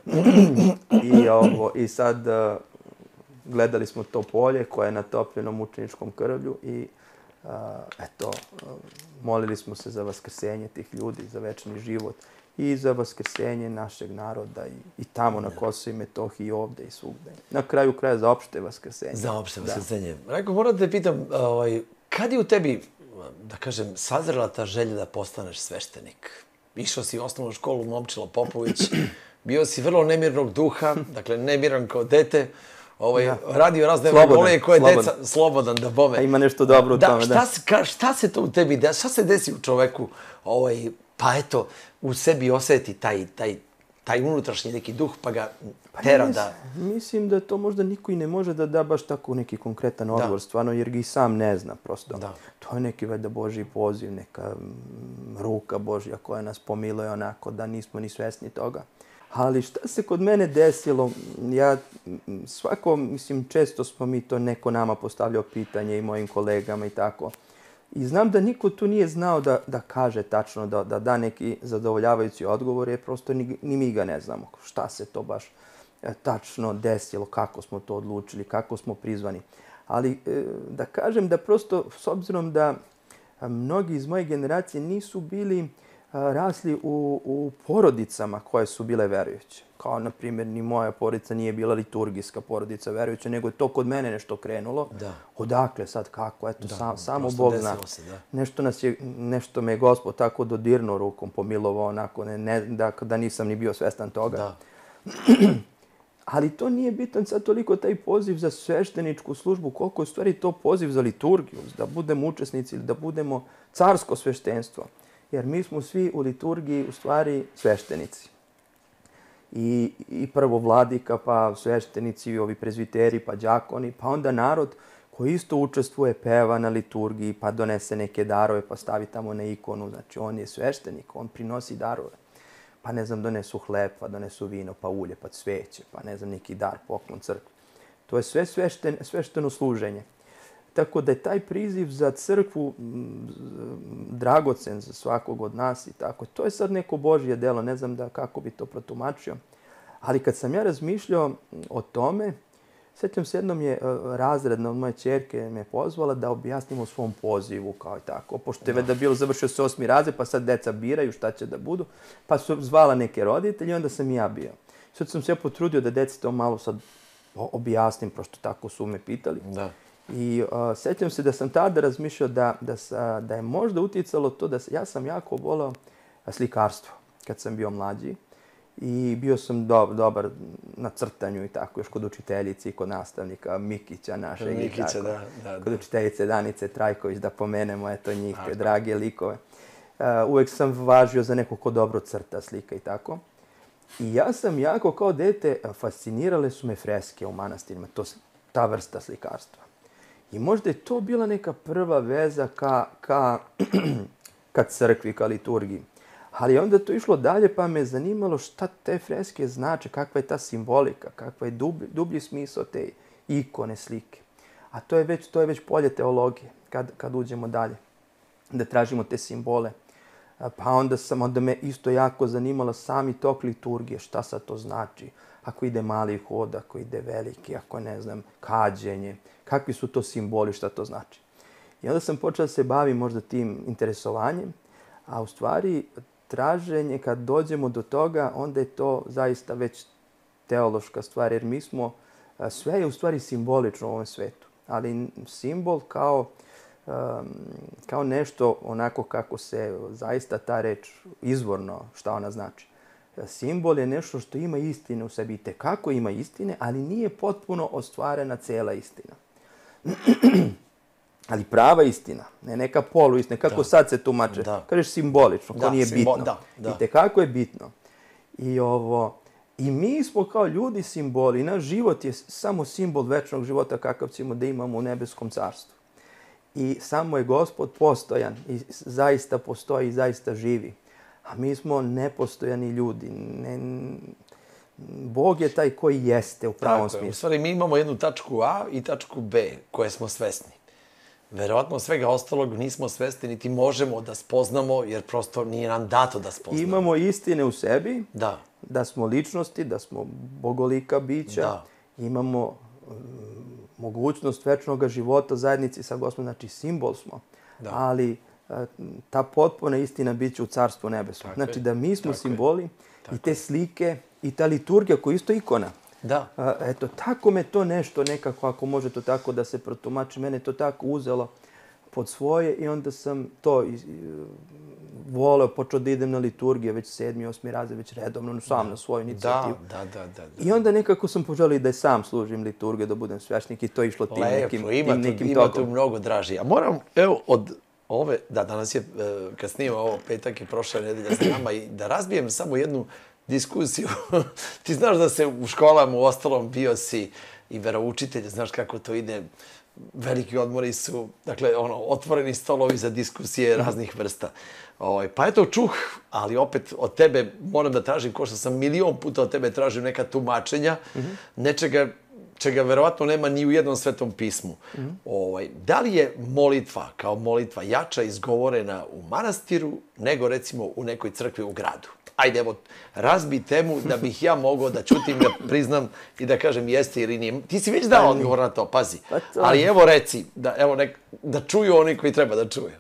I, ovo, i sad uh, gledali smo to polje koje je natopljeno mučeničkom krvlju i uh, eto, uh, molili smo se za vaskrsenje tih ljudi, za večni život i za vaskrsenje našeg naroda i, i tamo na Kosovu i Metohiji i ovde i svugde. Na kraju kraja za opšte vaskrsenje. Za opšte vaskrsenje. Da. Rajko, moram da te pitam, ovaj, kad je u tebi, da kažem, sazrela ta želja da postaneš sveštenik? Išao si u osnovnu školu Momčilo Popović, bio si vrlo nemirnog duha, dakle nemiran kao dete, ovaj, ja. radio razne volje koje je deca slobodan da bome. A ima nešto dobro u da, tome, šta da. Se, ka, šta se to u tebi desi? Šta se desi u čoveku? Ovaj, pa eto, u sebi osjeti taj, taj, taj unutrašnji neki duh, pa ga tera pa da... Mislim da to možda niko i ne može da da baš tako neki konkretan odgovor, stvarno, jer ga i sam ne zna prosto. Da. To je neki valjda Božji poziv, neka ruka Božja koja nas pomiluje onako da nismo ni svesni toga. Ali šta se kod mene desilo, ja svako, mislim, često smo mi to neko nama postavljao pitanje i mojim kolegama i tako. I znam da niko tu nije znao da, da kaže tačno, da, da da neki zadovoljavajući odgovor, jer prosto ni, ni mi ga ne znamo. Šta se to baš e, tačno desilo, kako smo to odlučili, kako smo prizvani. Ali e, da kažem da prosto, s obzirom da a, mnogi iz moje generacije nisu bili a, rasli u, u porodicama koje su bile verujuće. Kao, na primjer, ni moja porodica nije bila liturgijska porodica verujuća, nego je to kod mene nešto krenulo. Da. Odakle sad, kako, eto, da, sam, samo Bog zna. Se, da. Nešto, nas je, nešto me je Gospod tako dodirnuo rukom, pomilovao, onako, ne, ne, da, da nisam ni bio svestan toga. Da. Ali to nije bitan sad toliko taj poziv za svešteničku službu, koliko je u stvari to poziv za liturgiju, da budemo učesnici ili da budemo carsko sveštenstvo. Jer mi smo svi u liturgiji u stvari sveštenici. I, i prvo vladika, pa sveštenici, ovi prezviteri, pa đakoni, pa onda narod koji isto učestvuje, peva na liturgiji, pa donese neke darove, pa stavi tamo na ikonu. Znači, on je sveštenik, on prinosi darove. Pa, ne znam, donesu hleb, pa donesu vino, pa ulje, pa cveće, pa, ne znam, neki dar, poklon crkvi. To je sve svešten, svešteno služenje. Tako da je taj priziv za crkvu dragocen za svakog od nas i tako. To je sad neko Božje delo, ne znam da kako bi to protumačio. Ali kad sam ja razmišljao o tome, sjećam se, jednom je razredna od moje ćerke me pozvala da objasnim o svom pozivu kao i tako. Pošto je da bilo završio se osmi razred, pa sad deca biraju šta će da budu, pa su zvala neke roditelje i onda sam i ja bio. Sad sam se ja potrudio da deci to malo sad objasnim, prosto tako su me pitali. Da. I uh, sjećam se da sam tada razmišljao da, da, sa, da je možda utjecalo to da ja sam jako volao slikarstvo kad sam bio mlađi. I bio sam do, dobar na crtanju i tako, još kod učiteljice i kod nastavnika Mikića našeg. Mikića, i tako. Da, da, da. Kod učiteljice Danice Trajković, da pomenemo, eto njih, te drage likove. Uh, uvijek sam važio za neko ko dobro crta slika i tako. I ja sam jako kao dete, fascinirale su me freske u manastirima, to, ta vrsta slikarstva. I možda je to bila neka prva veza ka, ka, ka crkvi, ka liturgiji. Ali onda to išlo dalje, pa me zanimalo šta te freske znače, kakva je ta simbolika, kakva je dublji, dublji smisao te ikone, slike. A to je već, to je već polje teologije, kad, kad uđemo dalje, da tražimo te simbole. Pa onda, sam, onda me isto jako zanimalo sami tok liturgije, šta sad to znači. Ako ide mali hod, ako ide veliki, ako ne znam, kađenje, kakvi su to simboli, šta to znači. I onda sam počeo da se bavim možda tim interesovanjem, a u stvari traženje, kad dođemo do toga, onda je to zaista već teološka stvar, jer mi smo, sve je u stvari simbolično u ovom svetu, ali simbol kao, kao nešto onako kako se zaista ta reč izvorno, šta ona znači. Simbol je nešto što ima istine u sebi, itekako ima istine, ali nije potpuno ostvarena cela istina. Ali prava istina, ne neka polu istina, kako da. Sad se tumače. Da. Kažeš simbolično, da, ko nije simbol, bitno. Da, da. Itekako je bitno. I, ovo, I mi smo kao ljudi simboli. Naš život je samo simbol večnog života kakav ćemo da imamo u nebeskom carstvu. I samo je Gospod postojan i zaista postoji i zaista živi. A mi smo nepostojani ljudi. Ne, Bog je taj koji jeste u pravom smislu. U stvari mi imamo jednu tačku A i tačku B koje smo svesni. Verovatno svega ostalog nismo svesni, niti možemo da spoznamo, jer prosto nije nam dato da spoznamo. Imamo istine u sebi, da, da smo ličnosti, da smo bogolika bića. Da. Imamo um, mogućnost večnog života zajednici sa Gospodom, znači simbol smo. Da. Ali uh, ta potpuna istina biće u Carstvu nebeskom. Tako znači je. Da mi smo tako simboli i te slike i ta liturgija koja je isto ikona. Da. A, eto, tako me to nešto nekako, ako može to tako da se protumači, mene to tako uzelo pod svoje i onda sam to iz, voleo, počeo da idem na liturgije, već sedmi, osmi razred, već redovno, sam da. Na svoju inicijativu. Da, da, da, da, da. I onda nekako sam poželio da sam služim liturgije, da budem svešnik i to je išlo tim Lepo, nekim, ima tim nekim tu, tokom. Ima tu mnogo draži. A moram, evo, od ove, da danas je, kad snimam ovo petak i prošle nedelja s nama, i da razbijem samo jednu diskusiju. Ti znaš da se u školama u ostalom bio si i veroučitelj, znaš kako to ide. Veliki odmori su, dakle, ono, otvoreni stolovi za diskusije raznih vrsta. Ovaj, pa eto, čuh, ali opet od tebe moram da tražim, ko što sam milion puta od tebe tražio neka tumačenja, mm-hmm. nečega čega verovatno nema ni u jednom svetom pismu. Mm-hmm. Ovaj, da li je molitva kao molitva jača izgovorena u manastiru nego recimo u nekoj crkvi u gradu? Ajde, evo, razbi temu da bih ja mogao da ćutim, da priznam i da kažem jeste ili nije. Ti si već dao odgovor na to, pazi. Ali evo reci, da, evo nek, da čuju oni koji treba da čuju.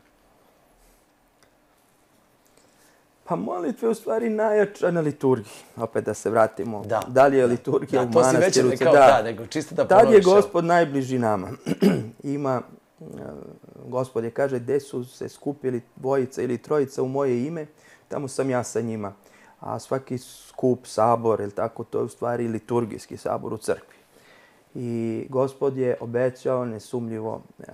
Pa molitva je u stvari najjača na liturgiji. Opet da se vratimo. Da, da li je liturgija da, u manastiru? To si već rekao, da, da, nego čisto da ponoviš. Tad je Gospod najbliži nama. Ima, Gospod je kaže, gde su se skupili dvojica ili trojica u moje ime, tamo sam ja sa njima. A svaki skup, sabor, ili tako, to je u stvari liturgijski sabor u crkvi. I Gospod je obećao nesumljivo e,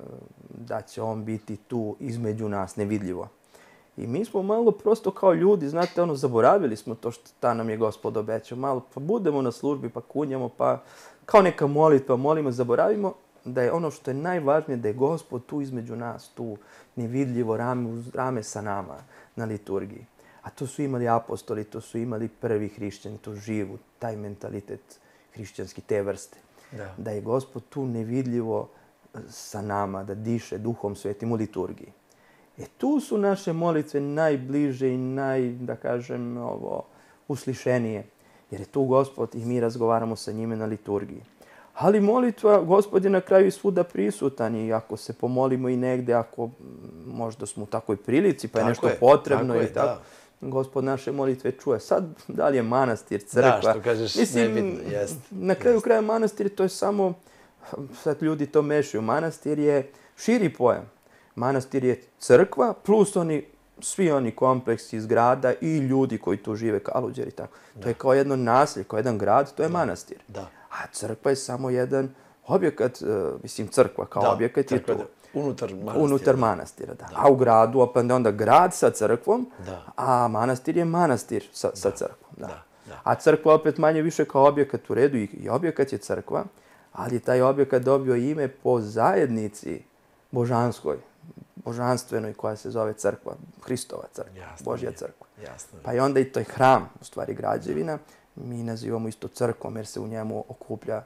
da će on biti tu između nas, nevidljivo. I mi smo malo prosto kao ljudi, znate, ono, zaboravili smo to što ta nam je Gospod obećao. Malo pa budemo na službi, pa kunjamo, pa kao neka molitva, molimo, zaboravimo da je ono što je najvažnije, da je Gospod tu između nas, tu nevidljivo, rame uz rame sa nama na liturgiji. A to su imali apostoli, to su imali prvi hrišćani, to živu, taj mentalitet hrišćanski, te vrste. Da. Da je Gospod tu nevidljivo sa nama, da diše Duhom Svetim u liturgiji. E tu su naše molitve najbliže i naj, da kažem, ovo, uslišenije. Jer je tu Gospod i mi razgovaramo sa njime na liturgiji. Ali molitva, Gospod je na kraju i svuda prisutan i ako se pomolimo i negde, ako možda smo u takvoj prilici, pa je tako nešto je, potrebno tako i tako, da. Gospod naše molitve čuje. Sad, da li je manastir, crkva? Da, što kažeš, mislim, nebitno, jest. Na kraju jest. kraja manastir, to je samo, sad ljudi to mešaju, manastir je širi pojam. Manastir je crkva, plus oni, svi oni kompleksi zgrada i ljudi koji tu žive, Kaluđeri i tako. Da. To je kao jedno naselje, kao jedan grad, to je da. Manastir. Da. A crkva je samo jedan objekat, uh, mislim crkva kao da, objekat je tu. Unutar manastira. Unutar manastira, da. da. A u gradu opet onda grad sa crkvom, da. A manastir je manastir sa, da. sa crkvom. Da. Da. Da. A crkva opet manje više kao objekat u redu i, i objekat je crkva, ali taj objekat dobio ime po zajednici božanskoj, božanstvenoj koja se zove crkva, Hristova crkva, jasno, Božja crkva. Jasno. Pa i onda i to je hram, u stvari građevina, mi nazivamo isto crkvom jer se u njemu okuplja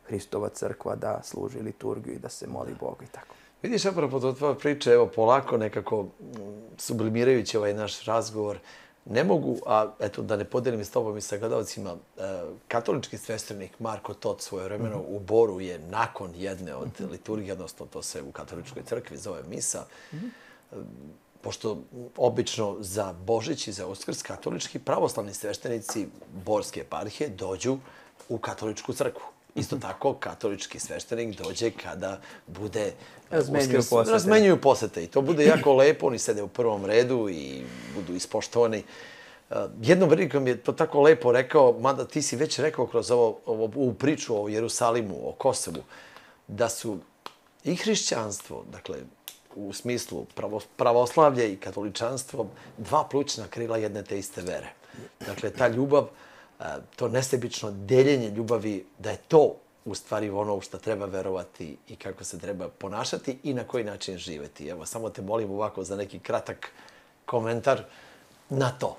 Hristova crkva da služi liturgiju i da se moli Bogu i tako. Vidiš, apropo to tvoja priča, evo, polako nekako sublimirajući ovaj naš razgovor, ne mogu, a eto, da ne podelim s tobom i sa gledalcima, katolički sveštenik Marko Tot svojevremeno mm-hmm. u Boru je nakon jedne od mm-hmm. liturgije, odnosno to se u katoličkoj crkvi zove misa, mm-hmm. pošto obično za Božić i za Uskrs katolički pravoslavni sveštenici Borske eparhije dođu u katoličku crkvu. Isto tako, katolički sveštenik dođe kada bude razmenjuju Uskrs, posete. razmenjuju posete. I to bude jako lepo, oni sede u prvom redu i budu ispoštovani. Jednom prilikom je to tako lepo rekao, mada ti si već rekao kroz ovo, ovo, ovu priču o Jerusalimu, o Kosovu, da su i hrišćanstvo, dakle, u smislu pravo, pravoslavlje i katoličanstvo, dva plućna krila jedne te iste vere. Dakle, ta ljubav, to nesebično deljenje ljubavi, da je to u stvari ono u što treba verovati i kako se treba ponašati i na koji način živeti. Evo, samo te molim ovako za neki kratak komentar na to.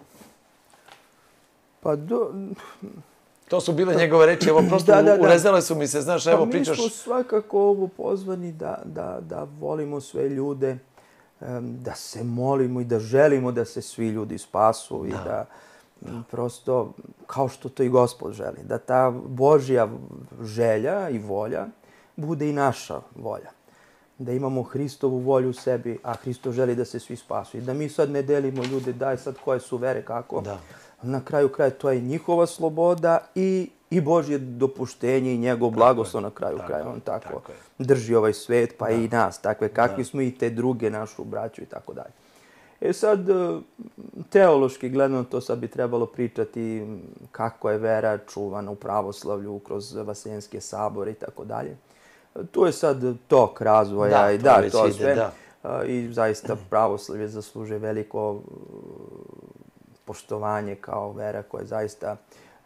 Pa do... To su bile njegove reči, evo prosto da, da, da. urezale su mi se, znaš, evo pa pričaš... Mi smo svakako ovo pozvani da, da, da volimo sve ljude, da se molimo i da želimo da se svi ljudi spasu da. i da... Da. Prosto, kao što to i Gospod želi, da ta Božja želja i volja bude i naša volja. Da imamo Hristovu volju u sebi, a Hristo želi da se svi spasu. I da mi sad ne delimo ljude, daj sad koje su vere, kako. Da. Na kraju kraja to je njihova sloboda i, i Božje dopuštenje i njegov blagoslov na kraju tako kraja. On tako, tako drži ovaj svet, pa da. i nas, takve kakvi da. smo i te druge našu braću i tako dalje. E sad, teološki gledano, to sad bi trebalo pričati kako je vera čuvana u pravoslavlju kroz vaseljenske sabore i tako dalje. Tu je sad tok razvoja da, i da, to ide, sve. Da. I zaista pravoslavlje zaslužuje veliko poštovanje kao vera koja je zaista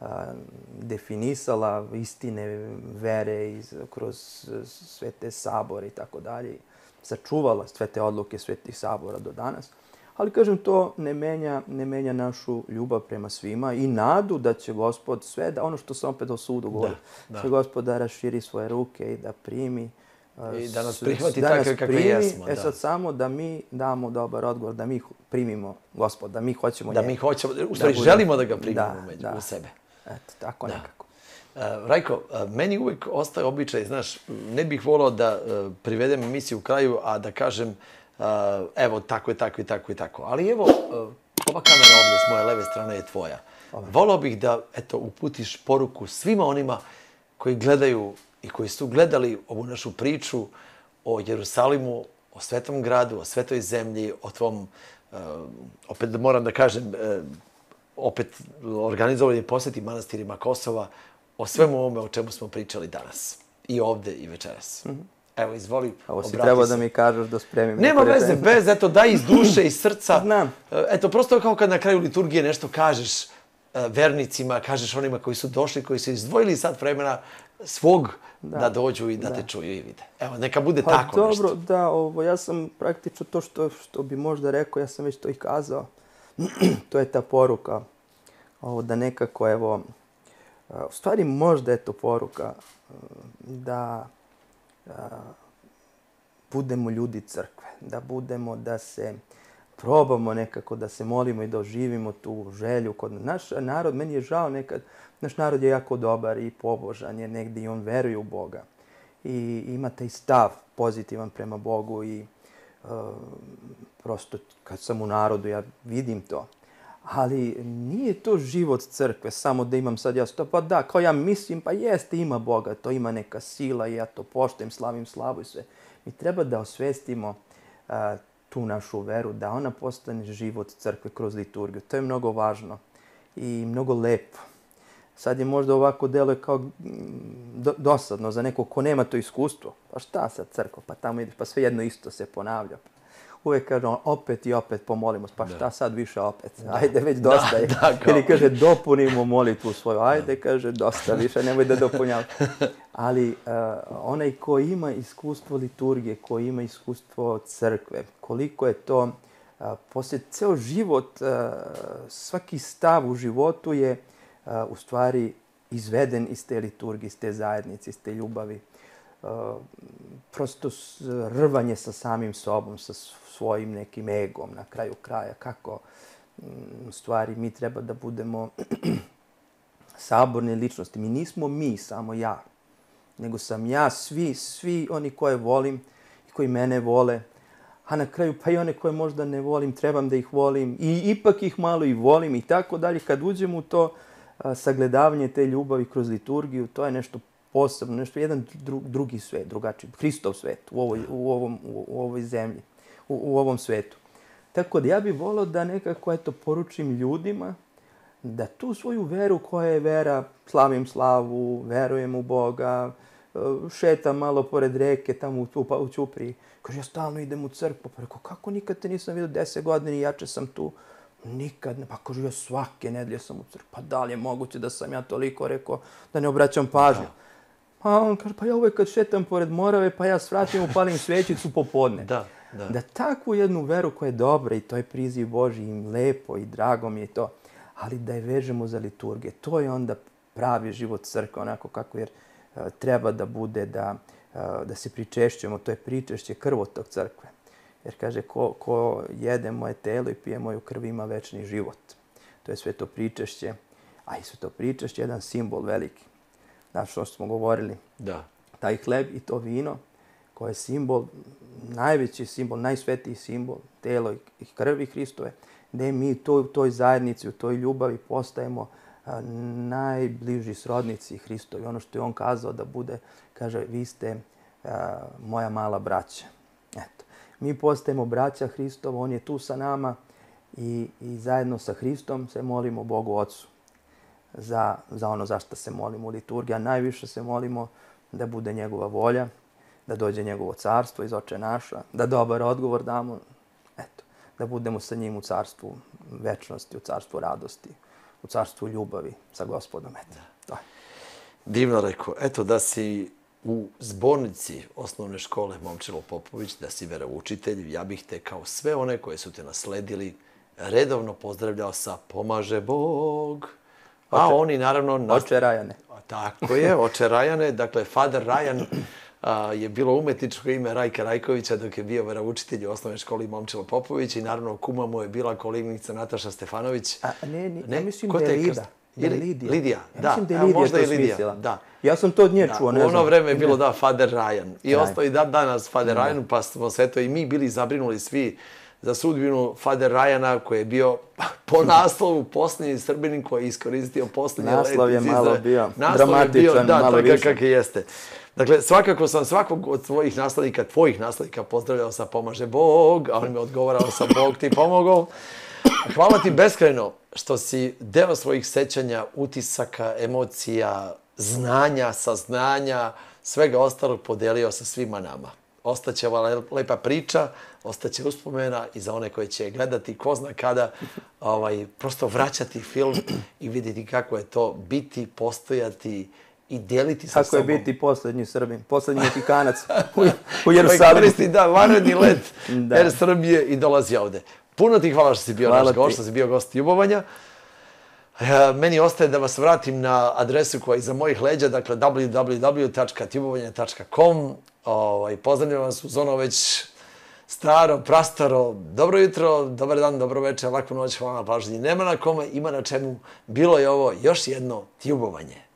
definisala istine vere iz, kroz sve te sabore i tako dalje. Sačuvala sve te odluke svetih sabora do danas. Ali, kažem, to ne menja, ne menja našu ljubav prema svima i nadu da će Gospod sve, da ono što sam opet o sudu govori, da, da. će Gospod da raširi svoje ruke i da primi. I da nas prihvati takve kakve jesmo. E sad samo da mi damo dobar odgovor, da mi primimo Gospod, da mi hoćemo Da njega. mi hoćemo, u stvari da želimo da ga primimo da, među da. u sebe. Eto, tako da. nekako. Uh, Rajko, uh, meni uvijek ostaje običaj, znaš, ne bih volao da uh, privedem emisiju u kraju, a da kažem Uh, evo, tako je, tako i tako i tako. Ali evo, uh, ova kamera ovdje s moje leve strane je tvoja. Volao bih da, eto, uputiš poruku svima onima koji gledaju i koji su gledali ovu našu priču o Jerusalimu, o svetom gradu, o svetoj zemlji, o tvom, uh, opet moram da kažem, uh, opet organizovanje posjeti manastirima Kosova, o svemu ovome o čemu smo pričali danas. I ovdje i večeras. Mm-hmm. Evo, izvoli, ovo si trebao da mi kažeš da spremim. Nema veze, bez, eto, daj iz duše, iz srca. Znam. Eto, prosto kao kad na kraju liturgije nešto kažeš vernicima, kažeš onima koji su došli, koji su izdvojili sad vremena svog da, da dođu i da, da te čuju i vide. Evo, neka bude pa, tako dobro, nešto. Dobro, da, ovo, ja sam praktično to što, što bi možda rekao, ja sam već to i kazao. To je ta poruka. Ovo, da nekako, evo, u stvari možda je to poruka da budemo ljudi crkve, da budemo, da se probamo nekako, da se molimo i da oživimo tu želju. Kod naš narod, meni je žao nekad, naš narod je jako dobar i pobožan je negdje i on veruje u Boga. I ima taj stav pozitivan prema Bogu i uh, prosto kad sam u narodu ja vidim to. Ali nije to život crkve, samo da imam sad ja to, pa da, kao ja mislim, pa jeste, ima Boga, to ima neka sila i ja to poštujem, slavim slavu i sve. Mi treba da osvestimo uh, tu našu veru, da ona postane život crkve kroz liturgiju. To je mnogo važno i mnogo lepo. Sad je možda ovako deluje kao do, dosadno za nekog ko nema to iskustvo. Pa šta sad crkva, pa tamo ideš, pa sve jedno isto se ponavlja. Uvijek kaže on, opet i opet pomolimo, pa šta sad više opet, ajde već dosta je. Da, da, ili kaže dopunimo molitvu svoju, ajde kaže dosta više, nemoj da dopunjava. Ali uh, onaj ko ima iskustvo liturgije, ko ima iskustvo crkve, koliko je to, uh, poslije ceo život, uh, svaki stav u životu je uh, u stvari izveden iz te liturgije, iz te zajednice, iz te ljubavi. Uh, prosto rvanje sa samim sobom, sa svojim nekim egom na kraju kraja. Kako u stvari mi treba da budemo saborne ličnosti. Mi nismo mi, samo ja, nego sam ja, svi, svi oni koje volim i koji mene vole, a na kraju pa i one koje možda ne volim, trebam da ih volim i ipak ih malo i volim i tako dalje. Kad uđemo u to a, sagledavanje te ljubavi kroz liturgiju, to je nešto posebno, nešto jedan dru, drugi svet, drugačiji, Hristov svet u ovoj, u ovom, u, u ovoj zemlji, u, u ovom svetu. Tako da ja bih volio da nekako eto, poručim ljudima da tu svoju veru koja je vera, slavim slavu, verujem u Boga, šetam malo pored reke tamo u, u Ćupriji. Kaže, ja stalno idem u crkvu. Pa rekao, kako nikad te nisam vidio deset godina i jače sam tu? Nikad ne. Pa kaže, ja svake nedelje sam u crkvu. Pa da li je moguće da sam ja toliko rekao da ne obraćam pažnju? Pa on kaže, pa ja uvek kad šetam pored Morave, pa ja svratim, upalim svećicu popodne. Da, da. Da takvu jednu veru koja je dobra i to je priziv Božji i lepo i drago mi je to, ali da je vežemo za liturgije. To je onda pravi život crkve, onako kako jer uh, treba da bude, da, uh, da se pričešćujemo. To je pričešće krvotok crkve. Jer kaže, ko, ko jede moje telo i pije moju krv ima večni život. To je sveto pričešće, a i sveto pričešće je jedan simbol veliki. Znači što smo govorili, da. Taj hleb i to vino koje je simbol, najveći simbol, najsvetiji simbol, telo i krvi Hristove, gde mi u toj, toj zajednici, u toj ljubavi postajemo a, najbliži srodnici Hristovi. Ono što je on kazao da bude, kaže, vi ste a, moja mala braća. Eto. Mi postajemo braća Hristova, on je tu sa nama i, i zajedno sa Hristom se molimo Bogu Otcu za, za ono za što se molimo u liturgiji, a najviše se molimo da bude njegova volja, da dođe njegovo carstvo iz Oče naša, da dobar odgovor damo, eto, da budemo sa njim u carstvu večnosti, u carstvu radosti, u carstvu ljubavi sa Gospodom. Eto, to je. Divno rekao. Eto, da si u zbornici osnovne škole Momčilo Popović, da si veroučitelj, ja bih te kao sve one koje su te nasledili redovno pozdravljao sa pomaže Bog. A Oče, oni naravno... Nast... Oče Rajane. Tako je, Oče Rajane. Dakle, Fader Rajan a, je bilo umetničko ime Rajka Rajkovića dok je bio veroučitelj u osnovnoj školi Momčilo Popović i naravno kuma mu je bila koleginica Nataša Stefanović. A ne, ne, ne? ja mislim Ko da je je Lida. Ili, Lidija. Lidija, ja da. Mislim da je Evo, Lidija možda to i Lidija. smislila. Da. Ja sam to od nje čuo, ne znam. U ono znam. vreme je bilo da Fader Rajan. I Rajan. ostao i dan danas Fader Da. Rajan, pa smo sve to i mi bili zabrinuli svi za sudbinu Fader Rajana koji je bio po naslovu posljednji Srbinin koji je iskoristio posljednji let. Naslov je malo bio Naslov dramatičan, je bio, da, malo tako više. kako jeste. Dakle, svakako sam svakog od svojih naslednika, tvojih naslednika pozdravljao sa pomaže Bog, a on mi odgovarao sa Bog ti pomogao. Hvala ti beskrajno što si deo svojih sećanja, utisaka, emocija, znanja, saznanja, svega ostalog podelio sa svima nama. Ostaće ova lepa priča, ostaće uspomena i za one koje će je gledati, ko zna kada, ovaj, prosto vraćati film i vidjeti kako je to biti, postojati i deliti sa Kako sobom. je biti posljednji Srbin, posljednji Meksikanac u, u Koji Jerusalimu. koristi, da, vanredni let Da. Air Srbije i dolazi ovde. Puno ti hvala što si bio Hvala naš ti. gost, što si bio gost Ljubovanja. E, Meni ostaje da vas vratim na adresu koja je iza mojih leđa, dakle w w w tačka tjubovanje tačka com. Ovaj, pozdravljam vas uz ono već staro, prastaro, dobro jutro, dobar dan, dobro večer, laku noć, hvala na pažnji. Nema na kome, ima na čemu. Bilo je ovo još jedno Tjubovanje.